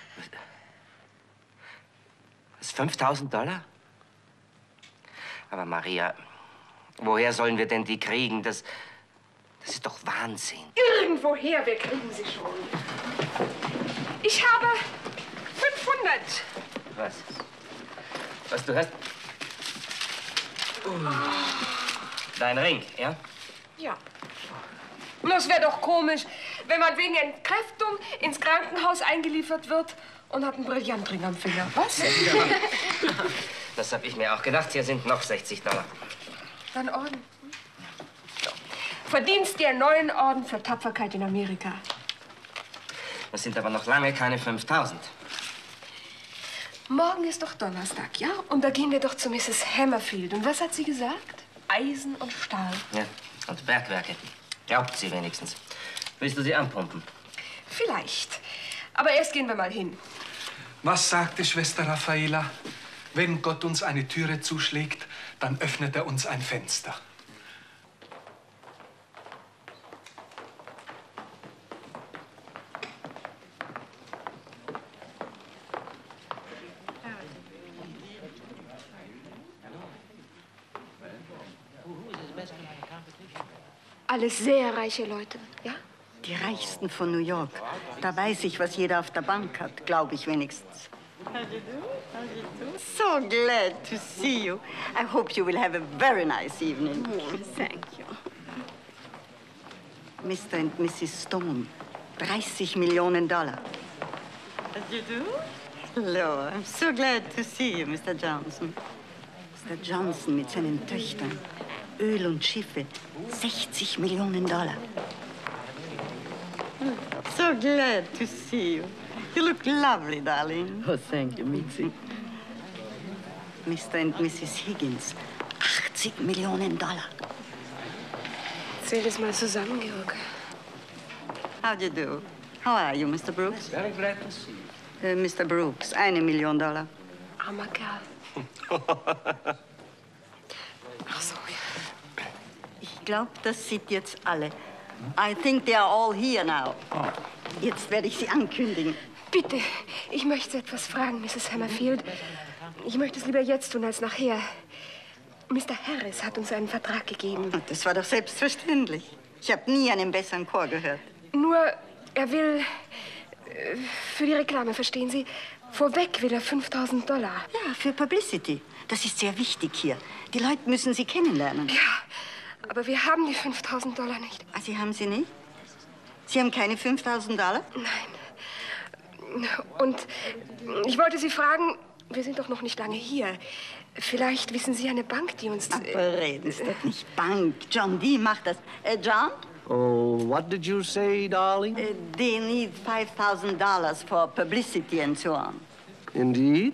Was, fünftausend Dollar? Aber Maria, woher sollen wir denn die kriegen? Das, das ist doch Wahnsinn. Irgendwoher, wir kriegen sie schon. Ich habe fünfhundert. Was? Was du hast? Dein Ring, ja? Ja. Bloß wäre doch komisch, wenn man wegen Entkräftung ins Krankenhaus eingeliefert wird und hat einen Brillantring am Finger. Was? Ja. Das habe ich mir auch gedacht. Hier sind noch sechzig Dollar. Dann Orden. Verdienst dir neuen Orden für Tapferkeit in Amerika. Das sind aber noch lange keine fünftausend. Morgen ist doch Donnerstag, ja? Und da gehen wir doch zu Missus Hammerfield. Und was hat sie gesagt? Eisen und Stahl. Ja, und Bergwerke. Glaubt sie wenigstens. Willst du sie anpumpen? Vielleicht. Aber erst gehen wir mal hin. Was sagte Schwester Raffaela? Wenn Gott uns eine Türe zuschlägt, dann öffnet er uns ein Fenster. Alles sehr reiche Leute, ja? Die Reichsten von New York. Da weiß ich, was jeder auf der Bank hat, glaube ich wenigstens. So glad to see you. I hope you will have a very nice evening. Oh, thank you. Mister and Missus Stone, dreißig Millionen Dollar. How do you do? Hello, I'm so glad to see you, Mister Johnson. Mister Johnson mit seinen Töchtern. Öl und Schiffe, sechzig Millionen Dollar. So glad to see you. You look lovely, darling. Oh, thank you, Mitzi. Mister and Missus Higgins, achtzig Millionen Dollar. Zähl das mal zusammen, Georg. How do you do? How are you, Mister Brooks? Very glad to see you. Äh, Mister Brooks, eine Million Dollar. Armer Kerl. Ach so, ja. Ich glaube, das sind jetzt alle. I think they are all here now. Jetzt werde ich sie ankündigen. Bitte, ich möchte Sie etwas fragen, Missus Hammerfield. Ich möchte es lieber jetzt tun als nachher. Mister Harris hat uns einen Vertrag gegeben. Das war doch selbstverständlich. Ich habe nie einen besseren Chor gehört. Nur, er will... äh, für die Reklame, verstehen Sie? Vorweg will er fünftausend Dollar. Ja, für Publicity. Das ist sehr wichtig hier. Die Leute müssen Sie kennenlernen. Ja, aber wir haben die fünftausend Dollar nicht. Ah, Sie haben sie nicht? Sie haben keine fünftausend Dollar? Nein. Und ich wollte Sie fragen, wir sind doch noch nicht lange hier. Vielleicht wissen Sie eine Bank, die uns... Aber reden Sie doch nicht Bank. John Dee macht das. Äh, John? Oh, what did you say, darling? Uh, they need five thousand dollars for publicity and so on. Indeed?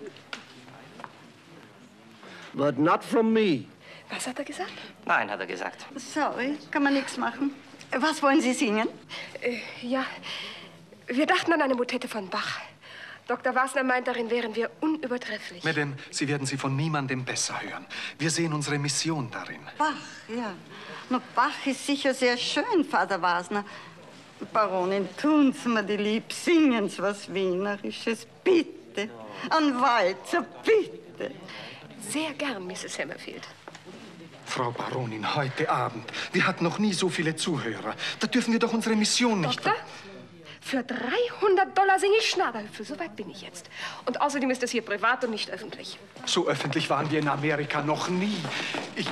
But not from me. Was hat er gesagt? Nein, hat er gesagt. Sorry, kann man nichts machen. Was wollen Sie singen? Äh, ja, wir dachten an eine Motette von Bach. Doktor Wasner meint, darin wären wir unübertrefflich. Madame, Sie werden sie von niemandem besser hören. Wir sehen unsere Mission darin. Bach, ja. No, Bach ist sicher sehr schön, Vater Wasner. Baronin, tun Sie mir die lieb, singen Sie was Wienerisches, bitte. Ein Walzer, bitte. Sehr gern, Missus Hammerfield. Frau Baronin, heute Abend. Wir hatten noch nie so viele Zuhörer. Da dürfen wir doch unsere Mission nicht... Doktor? Für dreihundert Dollar singe ich Schnabelhüpfe. So weit bin ich jetzt. Und außerdem ist das hier privat und nicht öffentlich. So öffentlich waren wir in Amerika noch nie. Ich...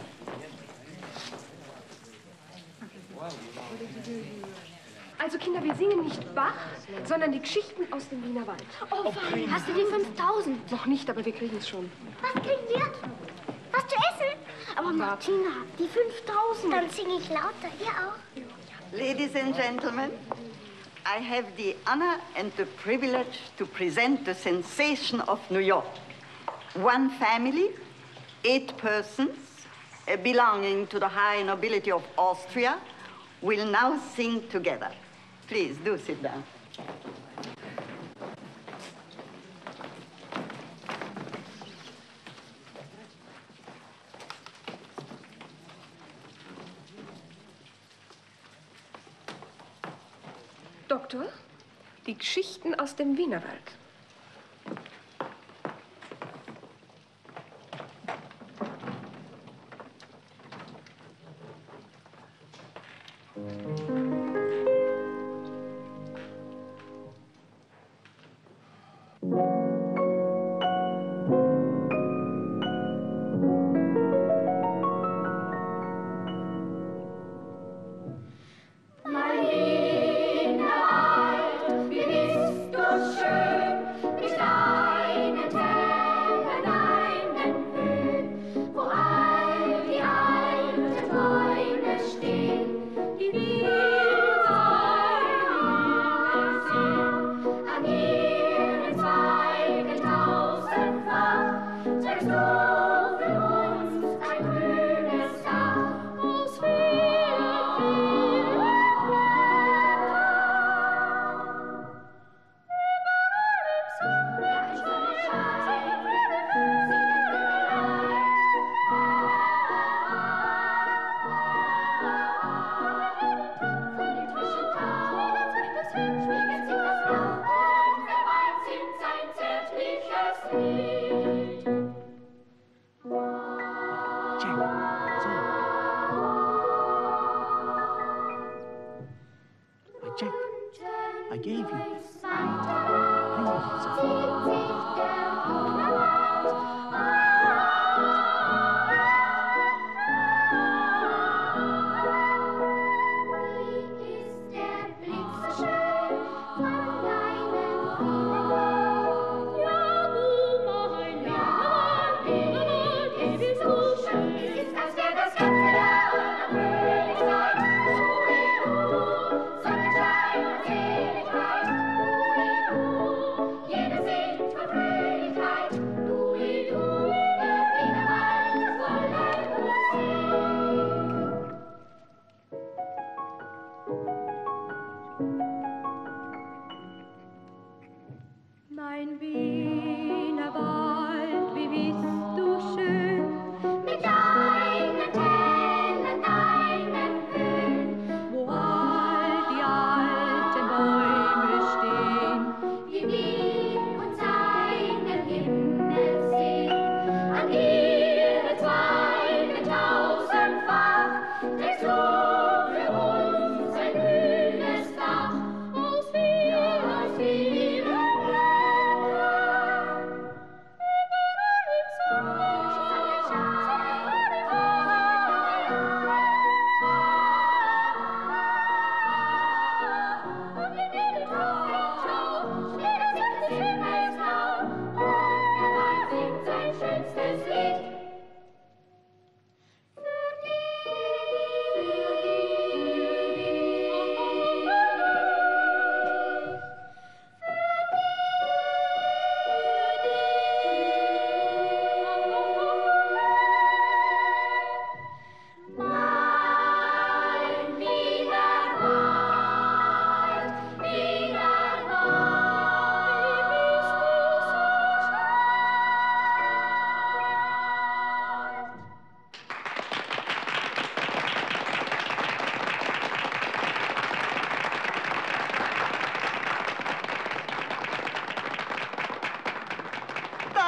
Also, Kinder, wir singen nicht Bach, sondern die Geschichten aus dem Wiener Wald. Oh, fein. Hast du die fünftausend? Noch nicht, aber wir kriegen es schon. Was kriegen wir? Was zu essen? Aber Martina, die fünftausend. Dann singe ich lauter. Ihr auch? Ladies and gentlemen, I have the honor and the privilege to present the sensation of New York. One family, eight persons, uh, belonging to the high nobility of Austria, will now sing together. Please, do sit down. Doktor, die Geschichten aus dem Wienerwald. Wo all die alten Bäume stehen, die wir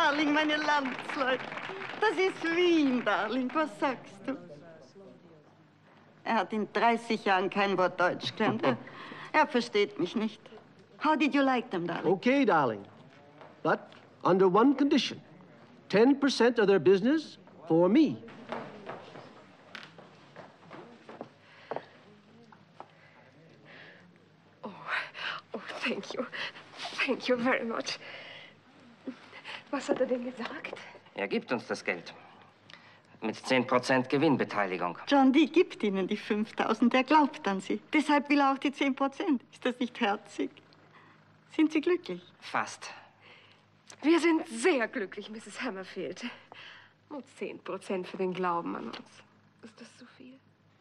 Darling, meine Landsleute. Das ist Wien, Darling. Was sagst du? Er hat in dreißig Jahren kein Wort Deutsch gelernt. Er, er versteht mich nicht. How did you like them, darling? Okay, darling. But under one condition. ten percent of their business for me. Oh, oh, thank you. Thank you very much. Was hat er denn gesagt? Er gibt uns das Geld. Mit zehn Prozent Gewinnbeteiligung. John Dee gibt Ihnen die fünftausend. Er glaubt an Sie. Deshalb will er auch die zehn Prozent. Ist das nicht herzig? Sind Sie glücklich? Fast. Wir sind sehr glücklich, Missus Hammerfield. Nur zehn Prozent für den Glauben an uns. Ist das zu viel?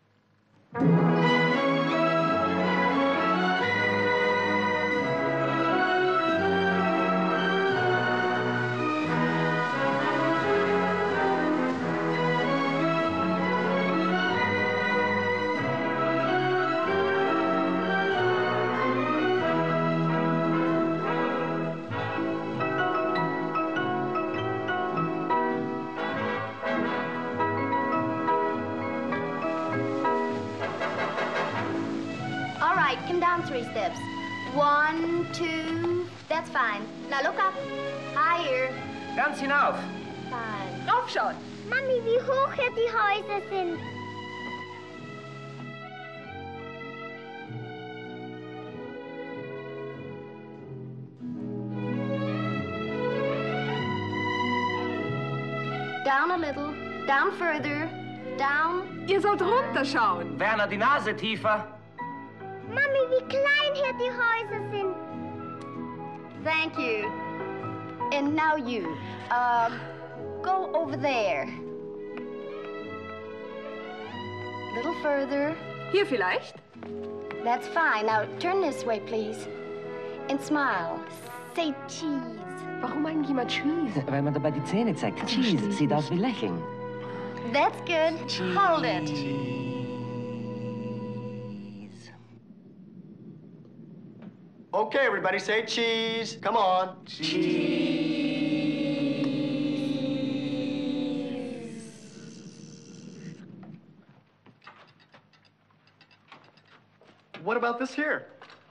Come down three steps. One, two, that's fine. Now look up. Higher. Ganz hinauf. Fine. Raufschauen. Mami, wie hoch hier die Häuser sind. Down a little. Down further. Down. Ihr sollt runterschauen. Werner, die Nase tiefer. Mami, wie klein hier die Häuser sind. Thank you. And now you. Um, go over there. Little further. Hier vielleicht? That's fine. Now turn this way, please. And smile. Say cheese. Warum eigentlich immer Cheese? Weil man dabei die Zähne zeigt. Cheese. Sieht aus wie Lächeln. That's good. Cheese. Hold it. Okay, everybody, say cheese. Come on. Cheese. What about this here?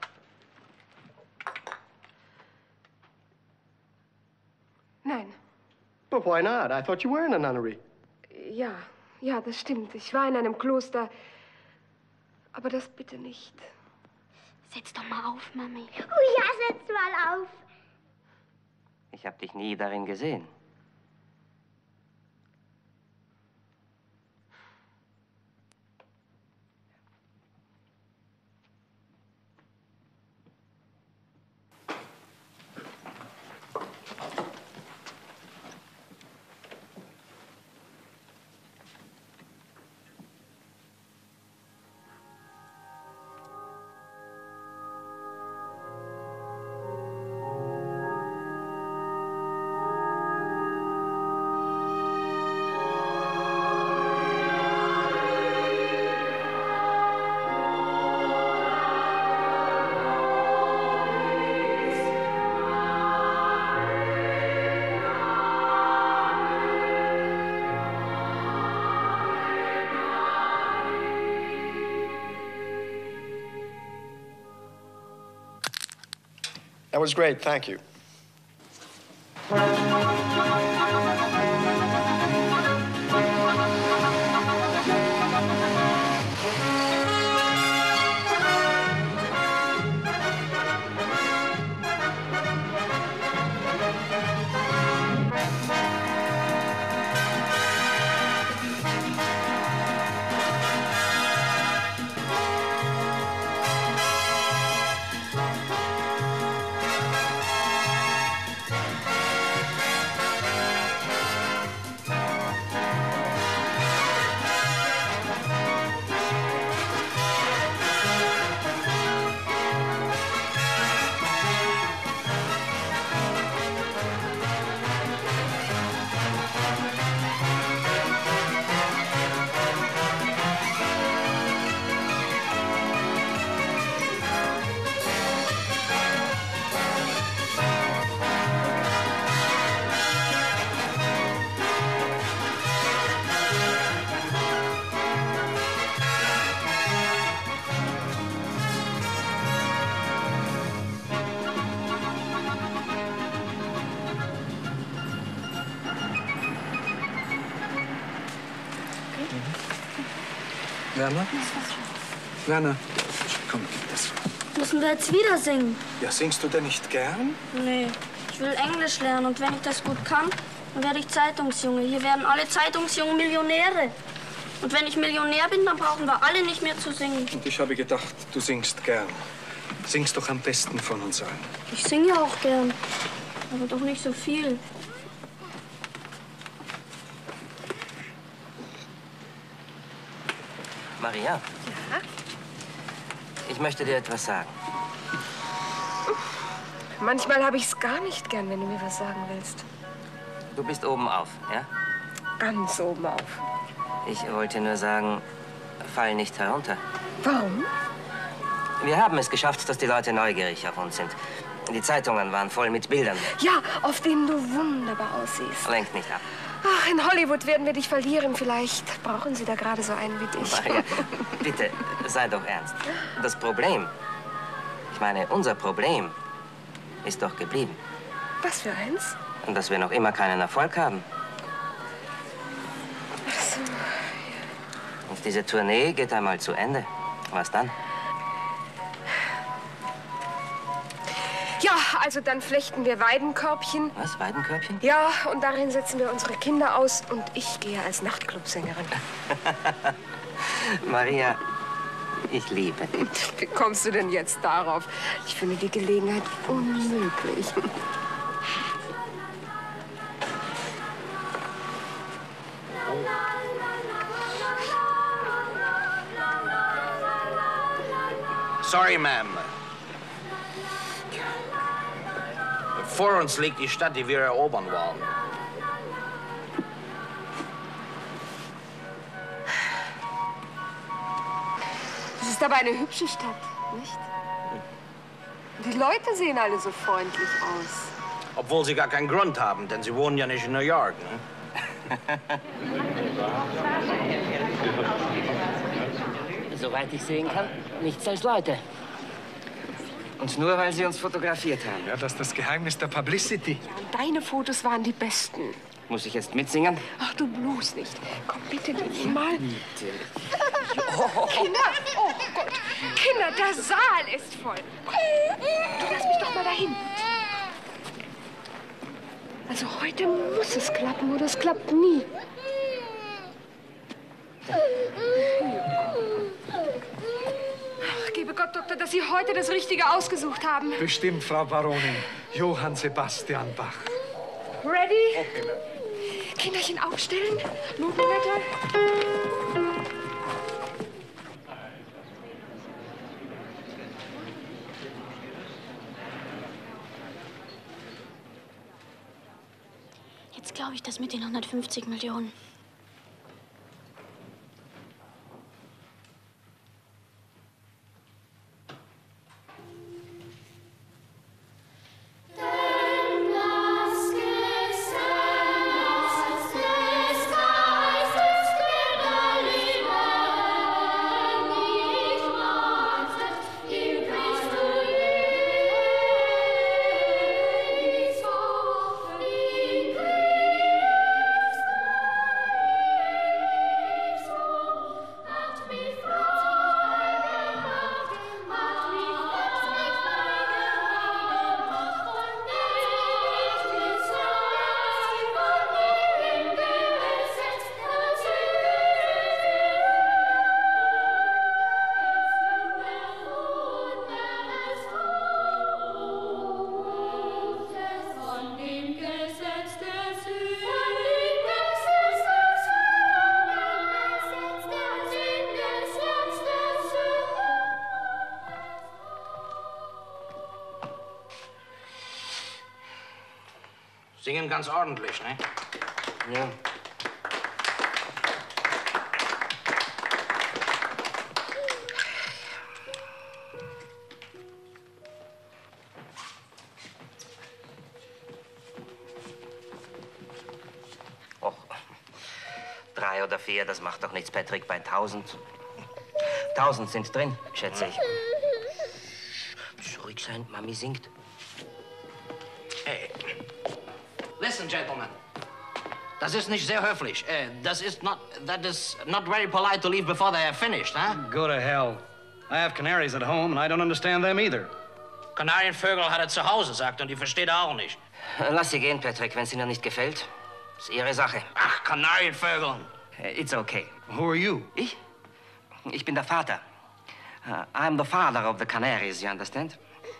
Nein. But why not? I thought you were in a nunnery. Ja, ja, das stimmt. Ich war in einem Kloster. Aber das bitte nicht. Setz doch mal auf, Mami. Oh ja, setz mal auf. Ich habe dich nie darin gesehen. That was great, thank you. Werner? Werner, komm, gib das. Müssen wir jetzt wieder singen? Ja, singst du denn nicht gern? Nee, ich will Englisch lernen und wenn ich das gut kann, dann werde ich Zeitungsjunge. Hier werden alle Zeitungsjungen Millionäre. Und wenn ich Millionär bin, dann brauchen wir alle nicht mehr zu singen. Und ich habe gedacht, du singst gern. Singst doch am besten von uns allen. Ich singe ja auch gern, aber doch nicht so viel. Maria? Ja? Ich möchte dir etwas sagen. Manchmal habe ich es gar nicht gern, wenn du mir was sagen willst. Du bist oben auf, ja? Ganz oben auf. Ich wollte nur sagen, fall nicht herunter. Warum? Wir haben es geschafft, dass die Leute neugierig auf uns sind. Die Zeitungen waren voll mit Bildern. Ja, auf denen du wunderbar aussiehst. Lenkt nicht ab. Ach, in Hollywood werden wir dich verlieren. Vielleicht brauchen sie da gerade so einen wie dich. Maria, bitte, sei doch ernst. Das Problem, ich meine, unser Problem ist doch geblieben. Was für eins? Und dass wir noch immer keinen Erfolg haben. Ach so. Und diese Tournee geht einmal zu Ende. Was dann? Ja, also dann flechten wir Weidenkörbchen. Was, Weidenkörbchen? Ja, und darin setzen wir unsere Kinder aus und ich gehe als Nachtclubsängerin. Maria, ich liebe dich. Wie kommst du denn jetzt darauf? Ich finde die Gelegenheit unmöglich. Sorry, ma'am. Vor uns liegt die Stadt, die wir erobern wollen. Das ist aber eine hübsche Stadt, nicht? Die Leute sehen alle so freundlich aus. Obwohl sie gar keinen Grund haben, denn sie wohnen ja nicht in New York. Ne? Soweit ich sehen kann, nichts als Leute. Und nur, weil sie uns fotografiert haben. Ja, das ist das Geheimnis der Publicity. Ja, und deine Fotos waren die besten. Muss ich jetzt mitsingen? Ach, du bloß nicht. Komm, bitte, nimm mal. Bitte. Kinder, oh Gott. Kinder, der Saal ist voll. Komm, du lass mich doch mal dahin. Also heute muss es klappen oder es klappt nie. Ach, gebe Gott, Doktor, dass Sie heute das Richtige ausgesucht haben. Bestimmt, Frau Baronin. Johann Sebastian Bach. Ready? Okay, ma'am. Kinderchen aufstellen. Notenblätter. Jetzt glaube ich das mit den hundertfünfzig Millionen. Singen ganz ordentlich, ne? Ja. Och, drei oder vier, das macht doch nichts, Patrick, bei tausend. Tausend sind drin, schätze ich. Psst, ruhig sein, Mami singt. Hey. Listen, gentlemen. Das ist nicht sehr höflich. Äh, das ist not, that is not very polite to leave before they have finished, huh? Go to hell. I have canaries at home and I don't understand them either. Kanarienvögel hat er zu Hause, sagt, und die versteht er auch nicht. Lass sie gehen, Patrick, wenn es Ihnen nicht gefällt. Ist Ihre Sache. Ach, Kanarienvögel. It's okay. Who are you? Ich? Ich bin der Vater. Uh, I'm the father of the canaries, you understand?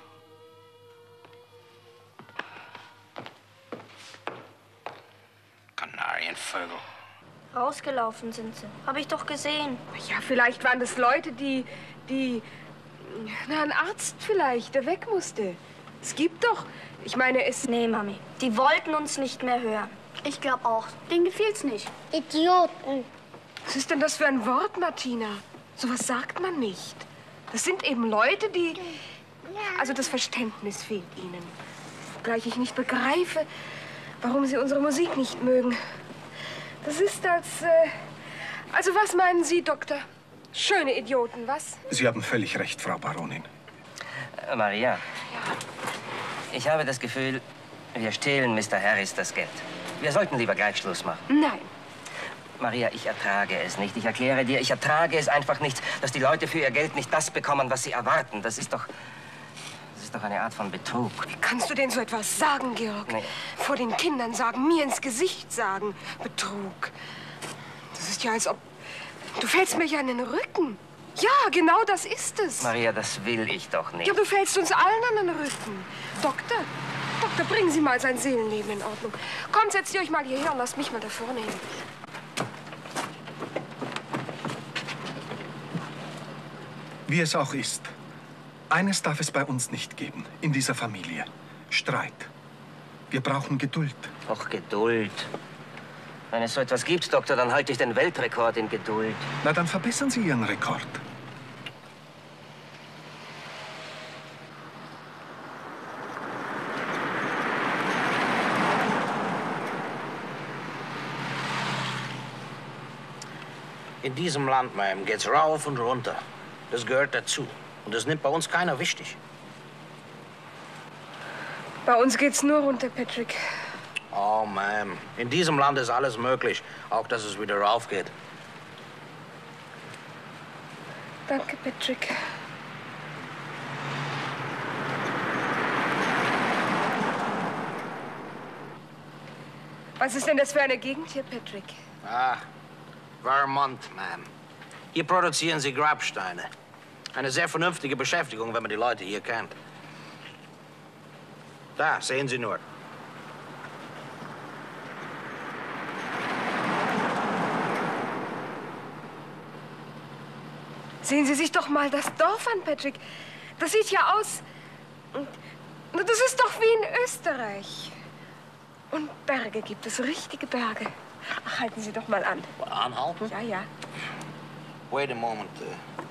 Kanarienvögel. Rausgelaufen sind sie. Hab ich doch gesehen. Ja, vielleicht waren das Leute, die, die, na, ein Arzt vielleicht, der weg musste. Es gibt doch, ich meine, es... Nee, Mami, die wollten uns nicht mehr hören. Ich glaube auch. Denen gefiel's nicht. Idioten. Was ist denn das für ein Wort, Martina? Sowas sagt man nicht. Das sind eben Leute, die... Also das Verständnis fehlt ihnen. Obgleich ich nicht begreife, warum sie unsere Musik nicht mögen. Das ist als... Äh, also was meinen Sie, Doktor? Schöne Idioten, was? Sie haben völlig recht, Frau Baronin. Äh, Maria. Ich habe das Gefühl, wir stehlen Mister Harris das Geld. Wir sollten lieber gleich Schluss machen. Nein. Maria, ich ertrage es nicht. Ich erkläre dir, ich ertrage es einfach nicht, dass die Leute für ihr Geld nicht das bekommen, was sie erwarten. Das ist doch... Das ist doch eine Art von Betrug. Wie kannst du denn so etwas sagen, Georg? Nee. Vor den Kindern sagen, mir ins Gesicht sagen. Betrug. Das ist ja, als ob... Du fällst mir ja in den Rücken. Ja, genau das ist es. Maria, das will ich doch nicht. Ja, du fällst uns allen an den Rücken. Doktor, Doktor, bringen Sie mal sein Seelenleben in Ordnung. Kommt, setzt ihr euch mal hierher und lasst mich mal da vorne hin. Wie es auch ist. Eines darf es bei uns nicht geben, in dieser Familie. Streit. Wir brauchen Geduld. Och, Geduld. Wenn es so etwas gibt, Doktor, dann halte ich den Weltrekord in Geduld. Na, dann verbessern Sie Ihren Rekord. In diesem Land, Ma'am, geht's rauf und runter. Das gehört dazu. Und das nimmt bei uns keiner wichtig. Bei uns geht's nur runter, Patrick. Oh, Ma'am, in diesem Land ist alles möglich. Auch, dass es wieder raufgeht. Danke, Patrick. Was ist denn das für eine Gegend hier, Patrick? Ah, Vermont, Ma'am. Hier produzieren sie Grabsteine. Eine sehr vernünftige Beschäftigung, wenn man die Leute hier kennt. Da, sehen Sie nur. Sehen Sie sich doch mal das Dorf an, Patrick. Das sieht ja aus... Das ist doch wie in Österreich. Und Berge gibt es, richtige Berge. Ach, halten Sie doch mal an. Anhalten? Ja, ja. Wait a moment. Uh...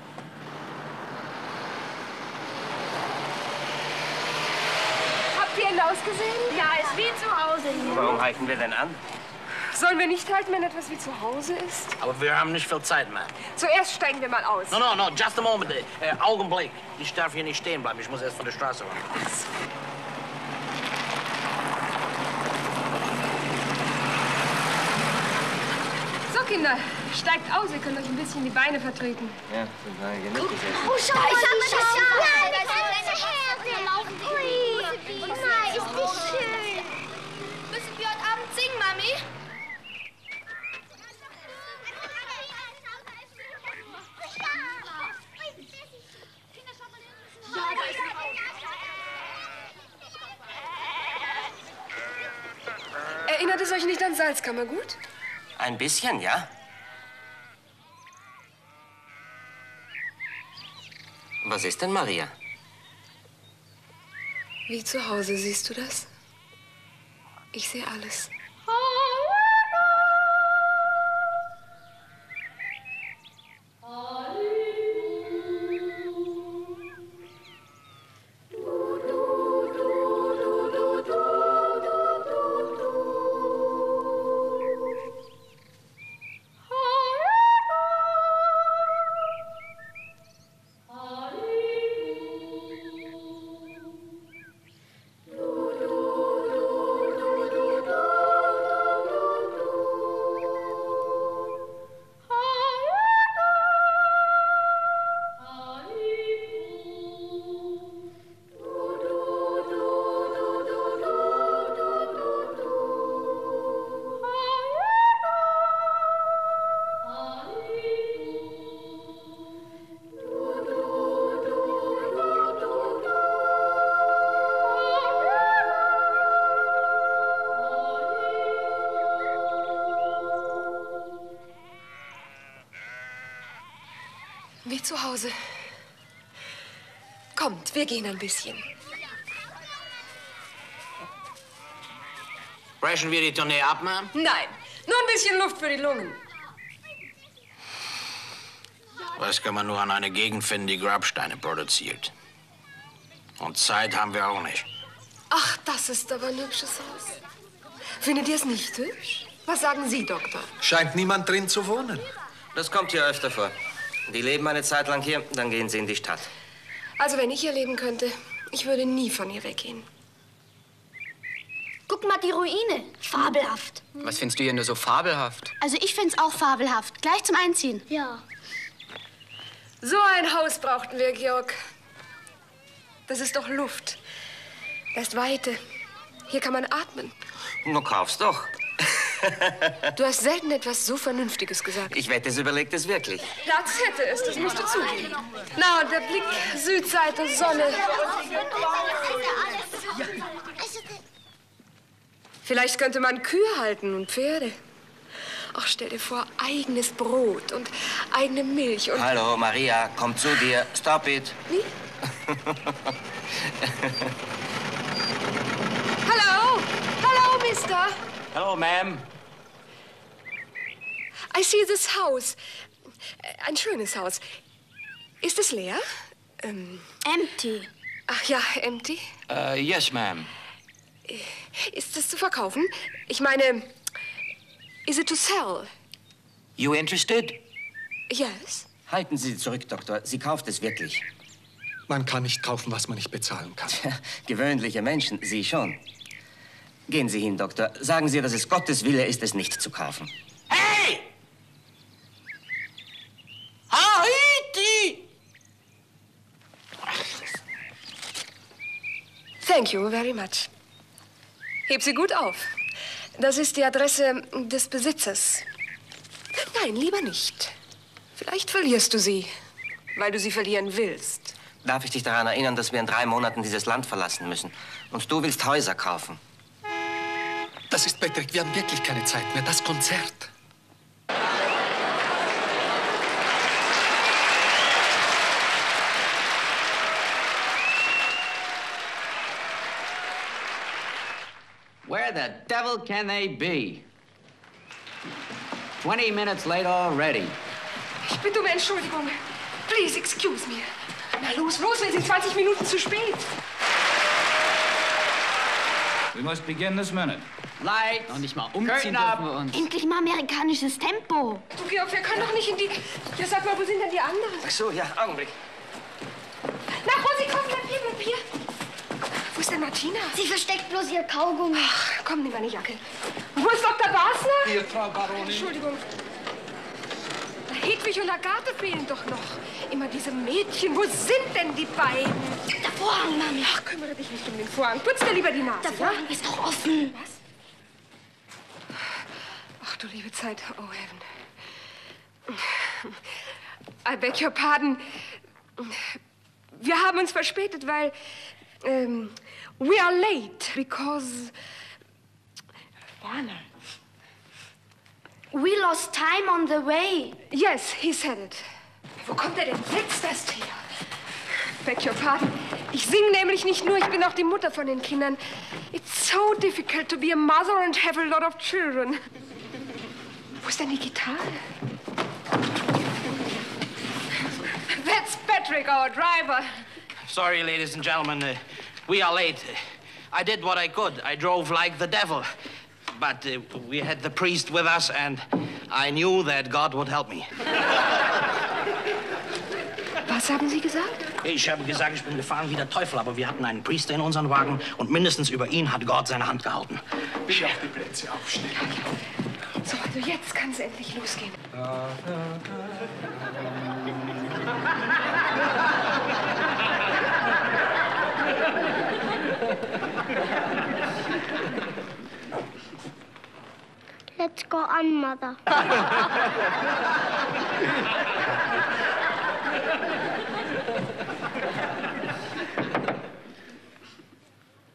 Habt ihr hinaus gesehen? Ja, ist wie zu Hause hier. Warum halten wir denn an? Sollen wir nicht halten, wenn etwas wie zu Hause ist? Aber wir haben nicht viel Zeit, Ma'am. Zuerst steigen wir mal aus. No, no, no, just a moment. Äh, Augenblick. Ich darf hier nicht stehen bleiben. Ich muss erst von der Straße runter. So, Kinder, steigt aus. Ihr könnt euch ein bisschen die Beine vertreten. Ja, total gemütlich. Oh, schau mal, schau mal, schau mal. Ja, das ist eine Herren. Ui, guck mal, ist das schön. Müssen wir heute Abend singen, Mami? Erinnert es euch nicht an Salzkammergut? Ein bisschen, ja? Was ist denn, Maria? Wie zu Hause, siehst du das? Ich sehe alles. Du, du, du, du, du, du. Wie zu Hause. Kommt, wir gehen ein bisschen. Brechen wir die Tournee ab, Ma'am? Nein, nur ein bisschen Luft für die Lungen. Was kann man nur an einer Gegend finden, die Grabsteine produziert? Und Zeit haben wir auch nicht. Ach, das ist aber ein hübsches Haus. Findet ihr es nicht hübsch? Was sagen Sie, Doktor? Scheint niemand drin zu wohnen. Das kommt hier öfter vor. Die leben eine Zeit lang hier, dann gehen sie in die Stadt. Also, wenn ich hier leben könnte, ich würde nie von hier weggehen. Guck mal, die Ruine. Fabelhaft. Was findest du hier nur so fabelhaft? Also ich find's auch fabelhaft. Gleich zum Einziehen. Ja. So ein Haus brauchten wir, Georg. Das ist doch Luft. Da ist Weite. Hier kann man atmen. Du kaufst doch. Du hast selten etwas so Vernünftiges gesagt. Ich wette, es überlegt es wirklich. Platz hätte es, das musst du zugeben. Na, und der Blick, Südseite, Sonne. Vielleicht könnte man Kühe halten und Pferde. Ach, stell dir vor, eigenes Brot und eigene Milch und... Hallo, Maria, komm zu dir. Stop it. Wie? Hallo? Hallo, Mister. Hello, ma'am. I see this house. Ein schönes Haus. Ist es leer? Ähm, empty. Ach ja, empty. Uh, yes, ma'am. Ist es zu verkaufen? Ich meine, is it to sell? You interested? Yes. Halten Sie zurück, Doktor. Sie kauft es wirklich. Man kann nicht kaufen, was man nicht bezahlen kann. Gewöhnliche Menschen, Sie schon. Gehen Sie hin, Doktor. Sagen Sie, dass es Gottes Wille ist, es nicht zu kaufen. Hey! Haiti! Thank you very much. Heb sie gut auf. Das ist die Adresse des Besitzers. Nein, lieber nicht. Vielleicht verlierst du sie, weil du sie verlieren willst. Darf ich dich daran erinnern, dass wir in drei Monaten dieses Land verlassen müssen? Und du willst Häuser kaufen. Das ist Patrick, wir haben wirklich keine Zeit mehr. Das Konzert. Where the devil can they be? Twenty minutes late already. Ich bitte um Entschuldigung. Please, excuse me. Na los, los, wir sind zwanzig Minuten zu spät. We must begin this minute. Light. Noch nicht mal umziehen dürfen wir uns. Endlich mal amerikanisches Tempo. Du, Georg, wir können doch nicht in die... Ja, sag mal, wo sind denn die anderen? Ach so, ja, Augenblick. Na, Rosi, komm, bleib hier, bleib hier. Wo ist denn Martina? Sie versteckt bloß ihr Kaugummi. Ach, komm, nimm meine Jacke. Wo ist Doktor Basler? Hier, Frau Baronin. Entschuldigung. Hedwig und Agathe fehlen doch noch. Immer diese Mädchen. Wo sind denn die beiden? Der Vorhang, Mami. Ach, kümmere dich nicht um den Vorhang. Putz dir lieber die Nase. Der Vorhang ist auch offen. Was? Ach, du liebe Zeit. Oh, Heaven. I beg your pardon. Wir haben uns verspätet, weil... Um, we are late because... Werner. We lost time on the way. Yes, he said it. Wo kommt er denn jetzt erst her? Beg your pardon. Ich singe nämlich nicht nur, ich bin auch die Mutter von den Kindern. It's so difficult to be a mother and have a lot of children. Wo ist denn die Gitarre? That's Patrick, our driver. Sorry, ladies and gentlemen. Uh, we are late. I did what I could. I drove like the devil. But uh, we had the priest with us, and I knew that God would help me. Was haben Sie gesagt? Ich habe gesagt, ich bin gefahren wie der Teufel, aber wir hatten einen Priester in unserem Wagen und mindestens über ihn hat Gott seine Hand gehalten. Bitte auf die Plätze aufstehen. So, also jetzt kann es endlich losgehen. Let's go on, Mother.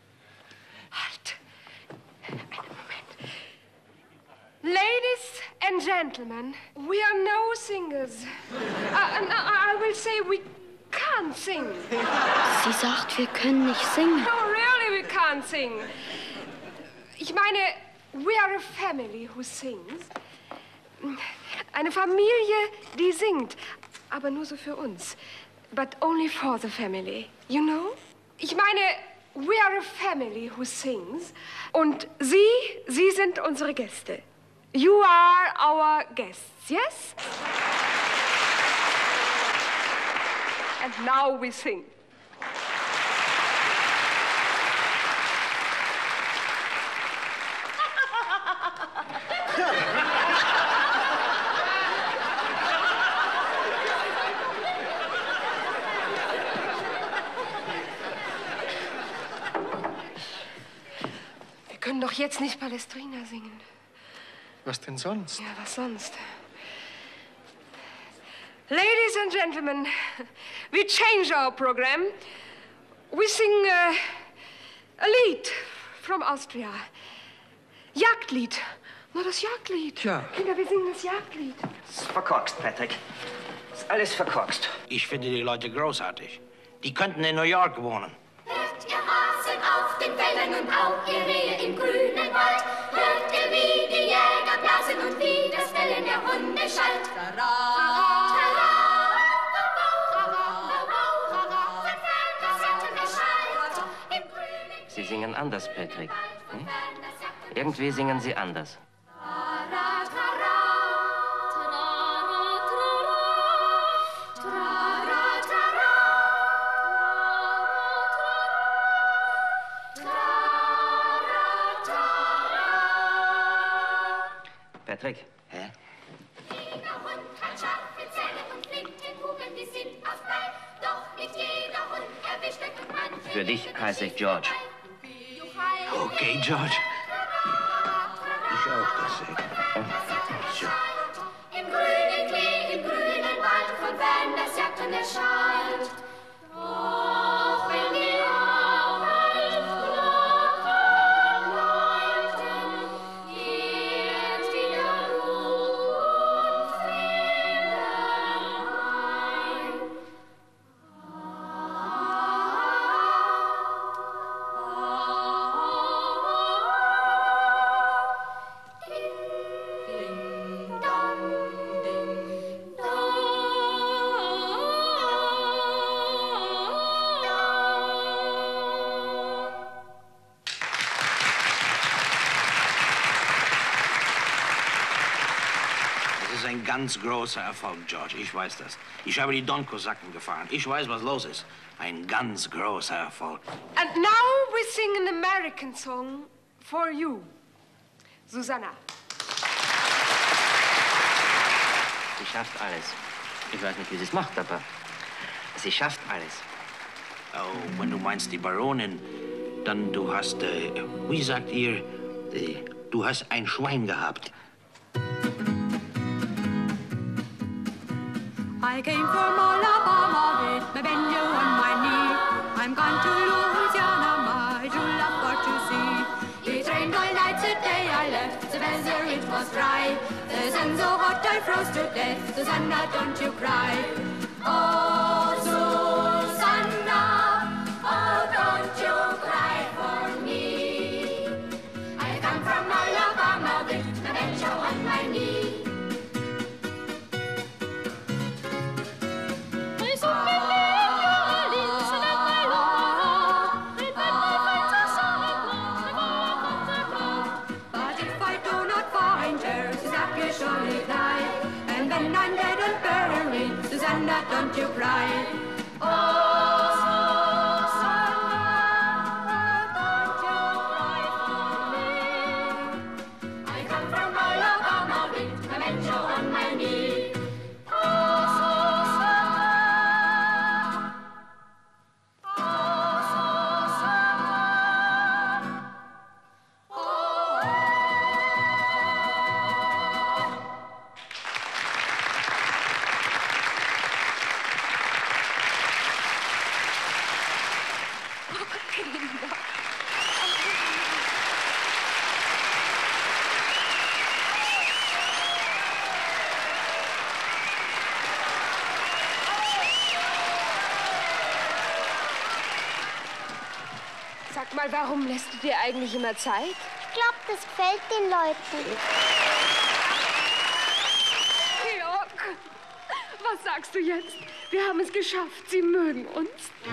Ladies and and gentlemen, we are no singers. Uh, and I will say we can't sing. Sie sagt, wir können nicht singen. No, really, we can't sing. Ich meine, we are a family who sings. Eine Familie, die singt. Aber nur so für uns. But only for the family, you know? Ich meine, we are a family who sings. Und Sie, Sie sind unsere Gäste. You are our guests, yes? And now we sing. Wir können doch jetzt nicht Palestrina singen. Was denn sonst? Ja, was sonst? Ladies and gentlemen, we change our program. We sing uh, a lied from Austria. Jagdlied. Nur das Jagdlied. Ja. Kinder, wir singen das Jagdlied. Das ist verkorkst, Patrick. Das ist alles verkorkst. Ich finde die Leute großartig. Die könnten in New York wohnen. Hört ihr Hasen auf den Wäldern und auch ihr Rehe im grünen Wald? Hört ihr, wie die Jäger blasen und wie das Bellen der Hunde schallt? Tara, tara, Sie singen anders, Patrick. Hm? Irgendwie singen Sie anders. Patrick. Hä? Jeder Hund hat scharfe Zähne und Flintenkugeln, die sind auf Blei. Doch nicht jeder Hund erwischt euch und man... Für dich heiße ich George. Okay, George. Ich auch, das Segen. Im grünen Klee, im grünen Wald, von fern das Jagdhorn erschallt. Doch wenn die Waldglocken läuten, kehrt wieder Ruhe und Friede ein. Das ist ein ganz großer Erfolg, George. Ich weiß das. Ich habe die Don-Kosaken gefahren. Ich weiß, was los ist. Ein ganz großer Erfolg. And now we sing an American song for you, Susanna. Sie schafft alles. Ich weiß nicht, wie sie es macht, aber sie schafft alles. Oh, wenn du meinst die Baronin, dann du hast, äh, wie sagt ihr, äh, du hast ein Schwein gehabt. I came from Alabama with my banjo on my knee. I'm gone to Louisiana, my true love for to see. It rained all night today, I left the weather, it was dry. The sun so hot, I froze to death. Susanna, don't you cry. Oh, Susanna, oh, don't you cry for me. I come from Alabama with my banjo on my knee. And when I'm dead and buried, Susanna, don't you cry. Oh, Susanna, don't you cry for me. I come from Alabama with my banjo on my knee. Oh, Susanna, oh, Susanna, oh. Aber warum lässt du dir eigentlich immer Zeit? Ich glaube, das gefällt den Leuten. Georg, was sagst du jetzt? Wir haben es geschafft. Sie mögen uns.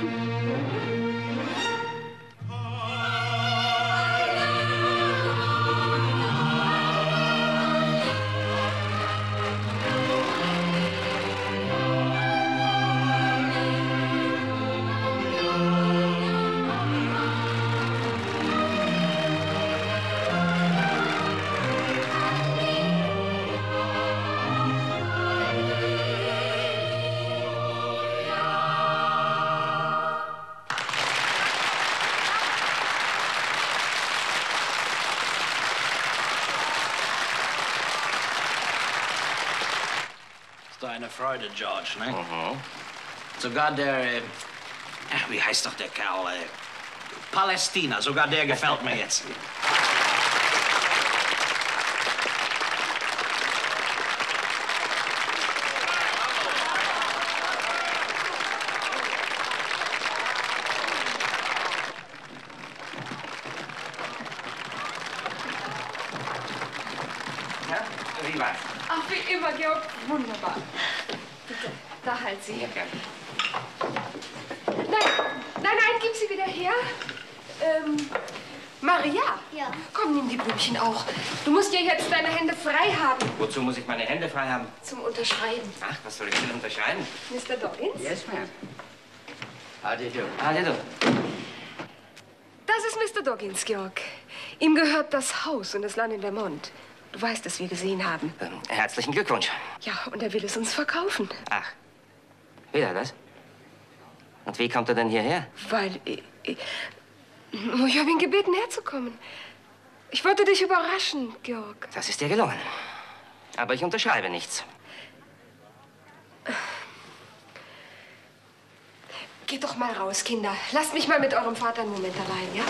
Eine Freude, George, ne? Mhm. Sogar der, äh, wie heißt doch der Kerl? Äh, Palästina, sogar der gefällt mir jetzt. Ja, wie war's? Ach, wie immer, Georg. Wunderbar. Bitte, da halt sie. Ja, gerne. Nein, nein, nein, gib sie wieder her. Ähm, Maria. Ja. Komm, nimm die Blümchen auch. Du musst ja jetzt deine Hände frei haben. Wozu muss ich meine Hände frei haben? Zum Unterschreiben. Ach, was soll ich denn unterschreiben? Mister Doggins? Yes, ma'am. How do you do? How do you do? Das ist Mister Doggins, Georg. Ihm gehört das Haus und das Land in Vermont. Du weißt, dass wir gesehen haben. Ähm, herzlichen Glückwunsch. Ja, und er will es uns verkaufen. Ach, will er das? Und wie kommt er denn hierher? Weil ich, ich, ich habe ihn gebeten, herzukommen. Ich wollte dich überraschen, Georg. Das ist dir gelungen. Aber ich unterschreibe nichts. Geht doch mal raus, Kinder. Lasst mich mal mit eurem Vater einen Moment allein, ja?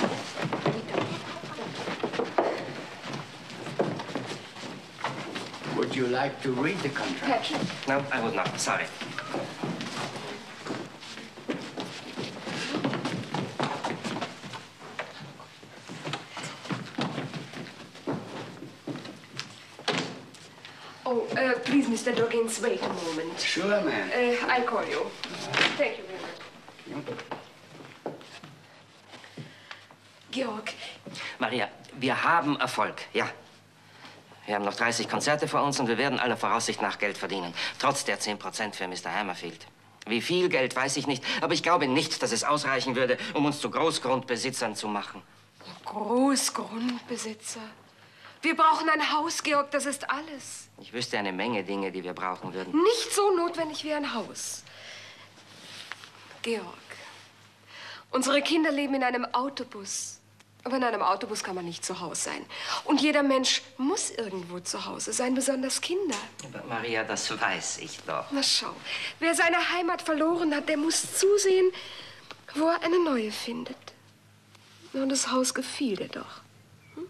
Would you like to read the contract? Patrick? No, I would not. Sorry. Oh, uh, please, Mister Doggins, wait a moment. Sure, ma'am. Uh, I'll call you. Thank you very much. Georg. Maria, wir haben Erfolg, ja. Wir haben noch dreißig Konzerte vor uns und wir werden aller Voraussicht nach Geld verdienen. Trotz der zehn Prozent für Mister Hammerfield. Wie viel Geld, weiß ich nicht. Aber ich glaube nicht, dass es ausreichen würde, um uns zu Großgrundbesitzern zu machen. Großgrundbesitzer. Wir brauchen ein Haus, Georg, das ist alles. Ich wüsste eine Menge Dinge, die wir brauchen würden. Nicht so notwendig wie ein Haus. Georg, unsere Kinder leben in einem Autobus. Aber in einem Autobus kann man nicht zu Hause sein. Und jeder Mensch muss irgendwo zu Hause sein, besonders Kinder. Aber Maria, das weiß ich doch. Na schau, wer seine Heimat verloren hat, der muss zusehen, wo er eine neue findet. Und das Haus gefiel dir doch. Hm?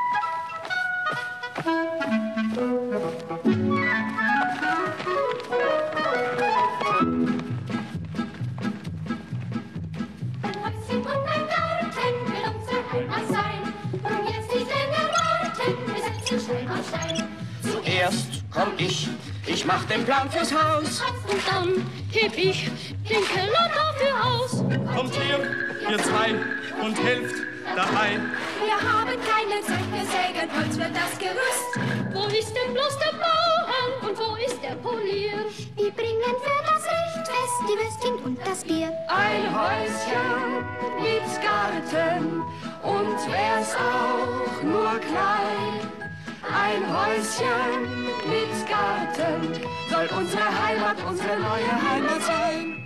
Zuerst komm ich, ich mach den Plan fürs Haus. Und dann heb ich den Keller dafür aus. Kommt her, ihr zwei, und helft daheim. Wir haben keine Zeit, wir sägen Holz für das Gerüst. Wo ist denn bloß der Bauern und wo ist der Polier? Wir bringen für das Licht fest die Würstchen und das Bier. Ein Häuschen mit Garten und wär's auch nur klein. Ein Häuschen mit Garten soll unsere Heimat, unsere neue Heimat sein.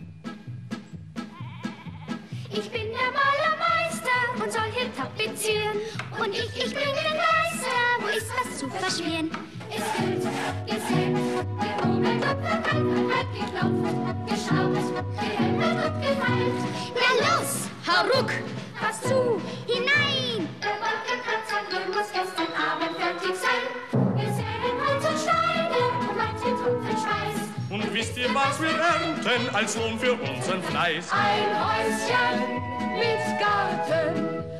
Ich bin der Malermeister und soll hier tapezieren. Und ich, ich bringe den Meister, wo ist was zu verschmieren? Es gilt, gesät, gehobelt und verteilt, geklopft, geschraubt, gehämmert und gefeilt. Na los, hau ruck, was zu, hinein! Der Balkenkratzer muss gestern Abend fertig sein. Wir säen Holz und Steine und manchen Tropfen Schweiß. Und wisst ihr, was wir ernten als Lohn für unseren Fleiß? Ein Häuschen mit Garten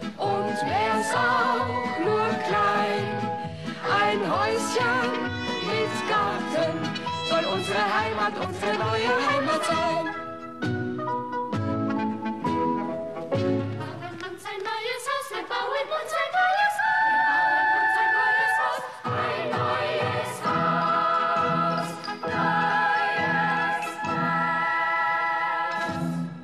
ist auch nur klein. Ein Häuschen mit Garten soll unsere Heimat, unsere neue Heimat sein. Uns ein neues Haus, wir bauen uns ein neues Haus. Wir bauen uns ein neues Haus. Ein neues Haus. Neues Haus.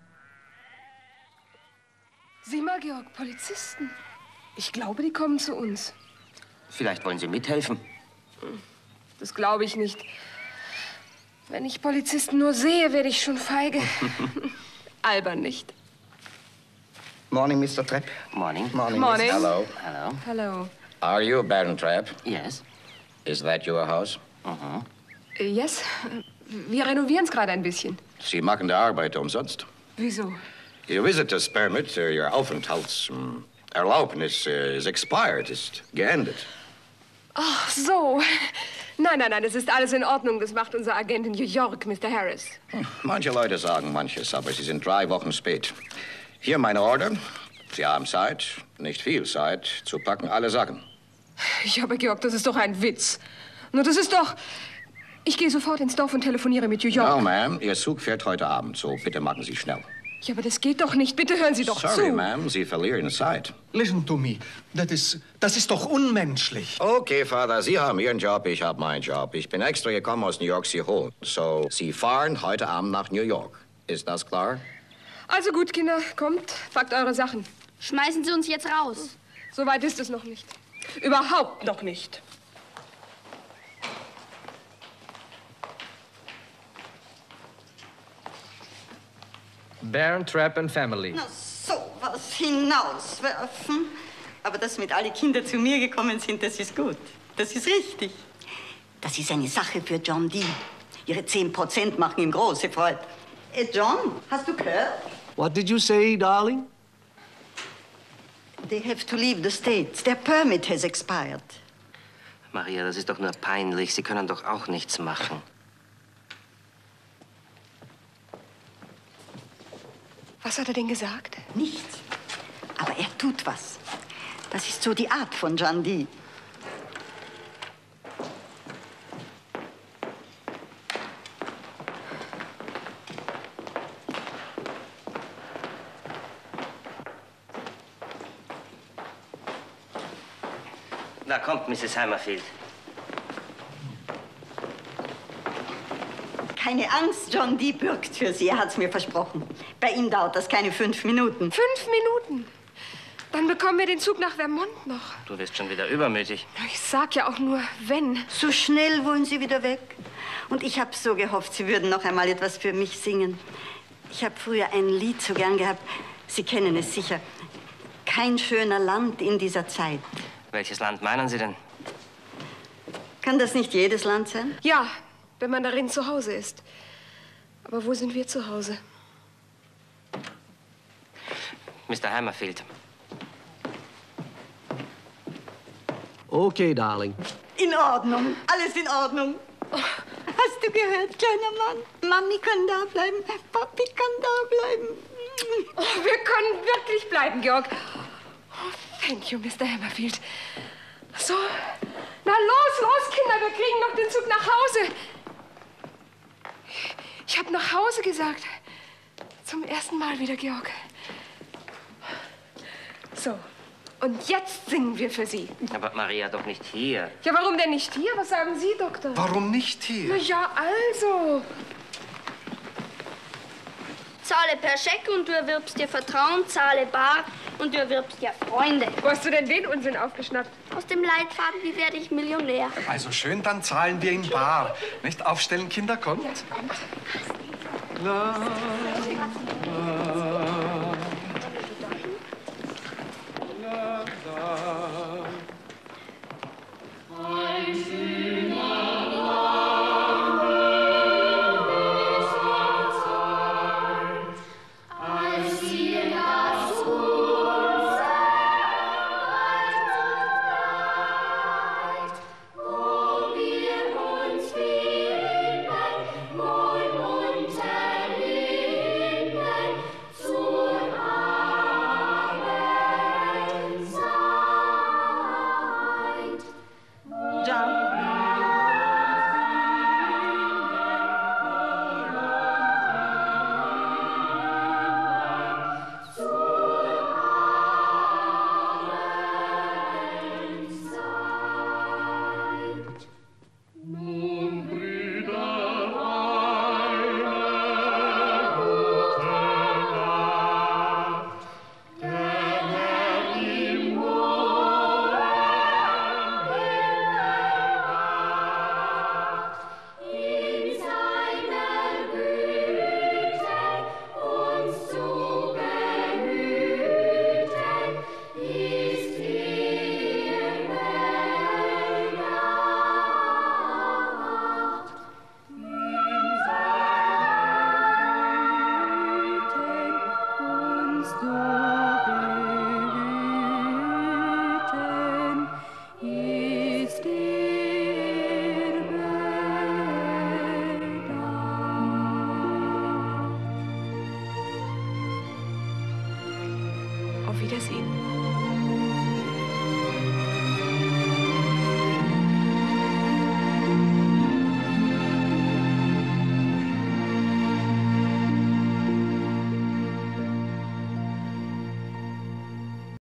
Sieh mal, Georg, Polizisten. Ich glaube, die kommen zu uns. Vielleicht wollen Sie mithelfen. Das glaube ich nicht. Wenn ich Polizisten nur sehe, werde ich schon feige. Albern nicht. Morning, Mister Trapp. Morning. Morning. Morning. Mister Hello. Hello. Hello. Are you Baron Trapp? Yes. Is that your house? Mhm. Yes, wir renovieren es gerade ein bisschen. Sie machen die Arbeit umsonst. Wieso? Your visitor's permit, uh, your Aufenthaltserlaubnis uh, is expired, ist geendet. Ach so. Nein, nein, nein, das ist alles in Ordnung. Das macht unser Agent in New York, Mister Harris. Manche Leute sagen manches, aber sie sind drei Wochen spät. Hier meine Order. Sie haben Zeit, nicht viel Zeit, zu packen alle Sachen. Ja, aber Georg, das ist doch ein Witz. Nur das ist doch... Ich gehe sofort ins Dorf und telefoniere mit New York. No, ma'am, Ihr Zug fährt heute Abend, so bitte machen Sie schnell. Ja, aber das geht doch nicht. Bitte hören Sie doch Sorry, zu. Sorry, ma'am, Sie verlieren Zeit. Listen to me. Das ist, das ist doch unmenschlich. Okay, Vater, Sie haben Ihren Job, ich habe meinen Job. Ich bin extra gekommen aus New York, Sie holen. So, Sie fahren heute Abend nach New York. Ist das klar? Also gut, Kinder, kommt, packt eure Sachen. Schmeißen Sie uns jetzt raus. So weit ist es noch nicht. Überhaupt noch nicht. Baron Trapp and Family. Na, sowas hinauswerfen. Aber dass mit alle Kinder zu mir gekommen sind, das ist gut. Das ist richtig. Das ist eine Sache für John Dee. Ihre zehn Prozent machen ihm große Freude. Äh, John, hast du gehört? What did you say, darling? They have to leave the States. Their permit has expired. Maria, das ist doch nur peinlich. Sie können doch auch nichts machen. Was hat er denn gesagt? Nichts. Aber er tut was. Das ist so die Art von John Dee. Da kommt Missus Hammerfield. Keine Angst, John Dee bürgt für Sie. Er hat's mir versprochen. Bei ihm dauert das keine fünf Minuten. Fünf Minuten? Dann bekommen wir den Zug nach Vermont noch. Du bist schon wieder übermütig. Ich sag ja auch nur, wenn. So schnell wollen Sie wieder weg. Und ich habe so gehofft, Sie würden noch einmal etwas für mich singen. Ich habe früher ein Lied so gern gehabt. Sie kennen es sicher. Kein schöner Land in dieser Zeit. Welches Land meinen Sie denn? Kann das nicht jedes Land sein? Ja, wenn man darin zu Hause ist. Aber wo sind wir zu Hause? Mister Hammerfield. Okay, darling. In Ordnung. Alles in Ordnung. Oh, hast du gehört, kleiner Mann? Mami kann da bleiben, Papi kann da bleiben. Oh, wir können wirklich bleiben, Georg. Oh, thank you, Mister Hammerfield. So, na los, los, Kinder, wir kriegen noch den Zug nach Hause. Ich habe nach Hause gesagt. Zum ersten Mal wieder, Georg. So, und jetzt singen wir für Sie. Aber Maria, doch nicht hier. Ja, warum denn nicht hier? Was sagen Sie, Doktor? Warum nicht hier? Na ja, also. Zahle per Scheck und du erwirbst dir Vertrauen, zahle bar und du erwirbst dir Freunde. Wo hast du denn den Unsinn aufgeschnappt? Aus dem Leitfaden, wie werde ich Millionär? Also schön, dann zahlen wir in bar. Nicht aufstellen, Kinder, kommt. Ja, kommt. La, la.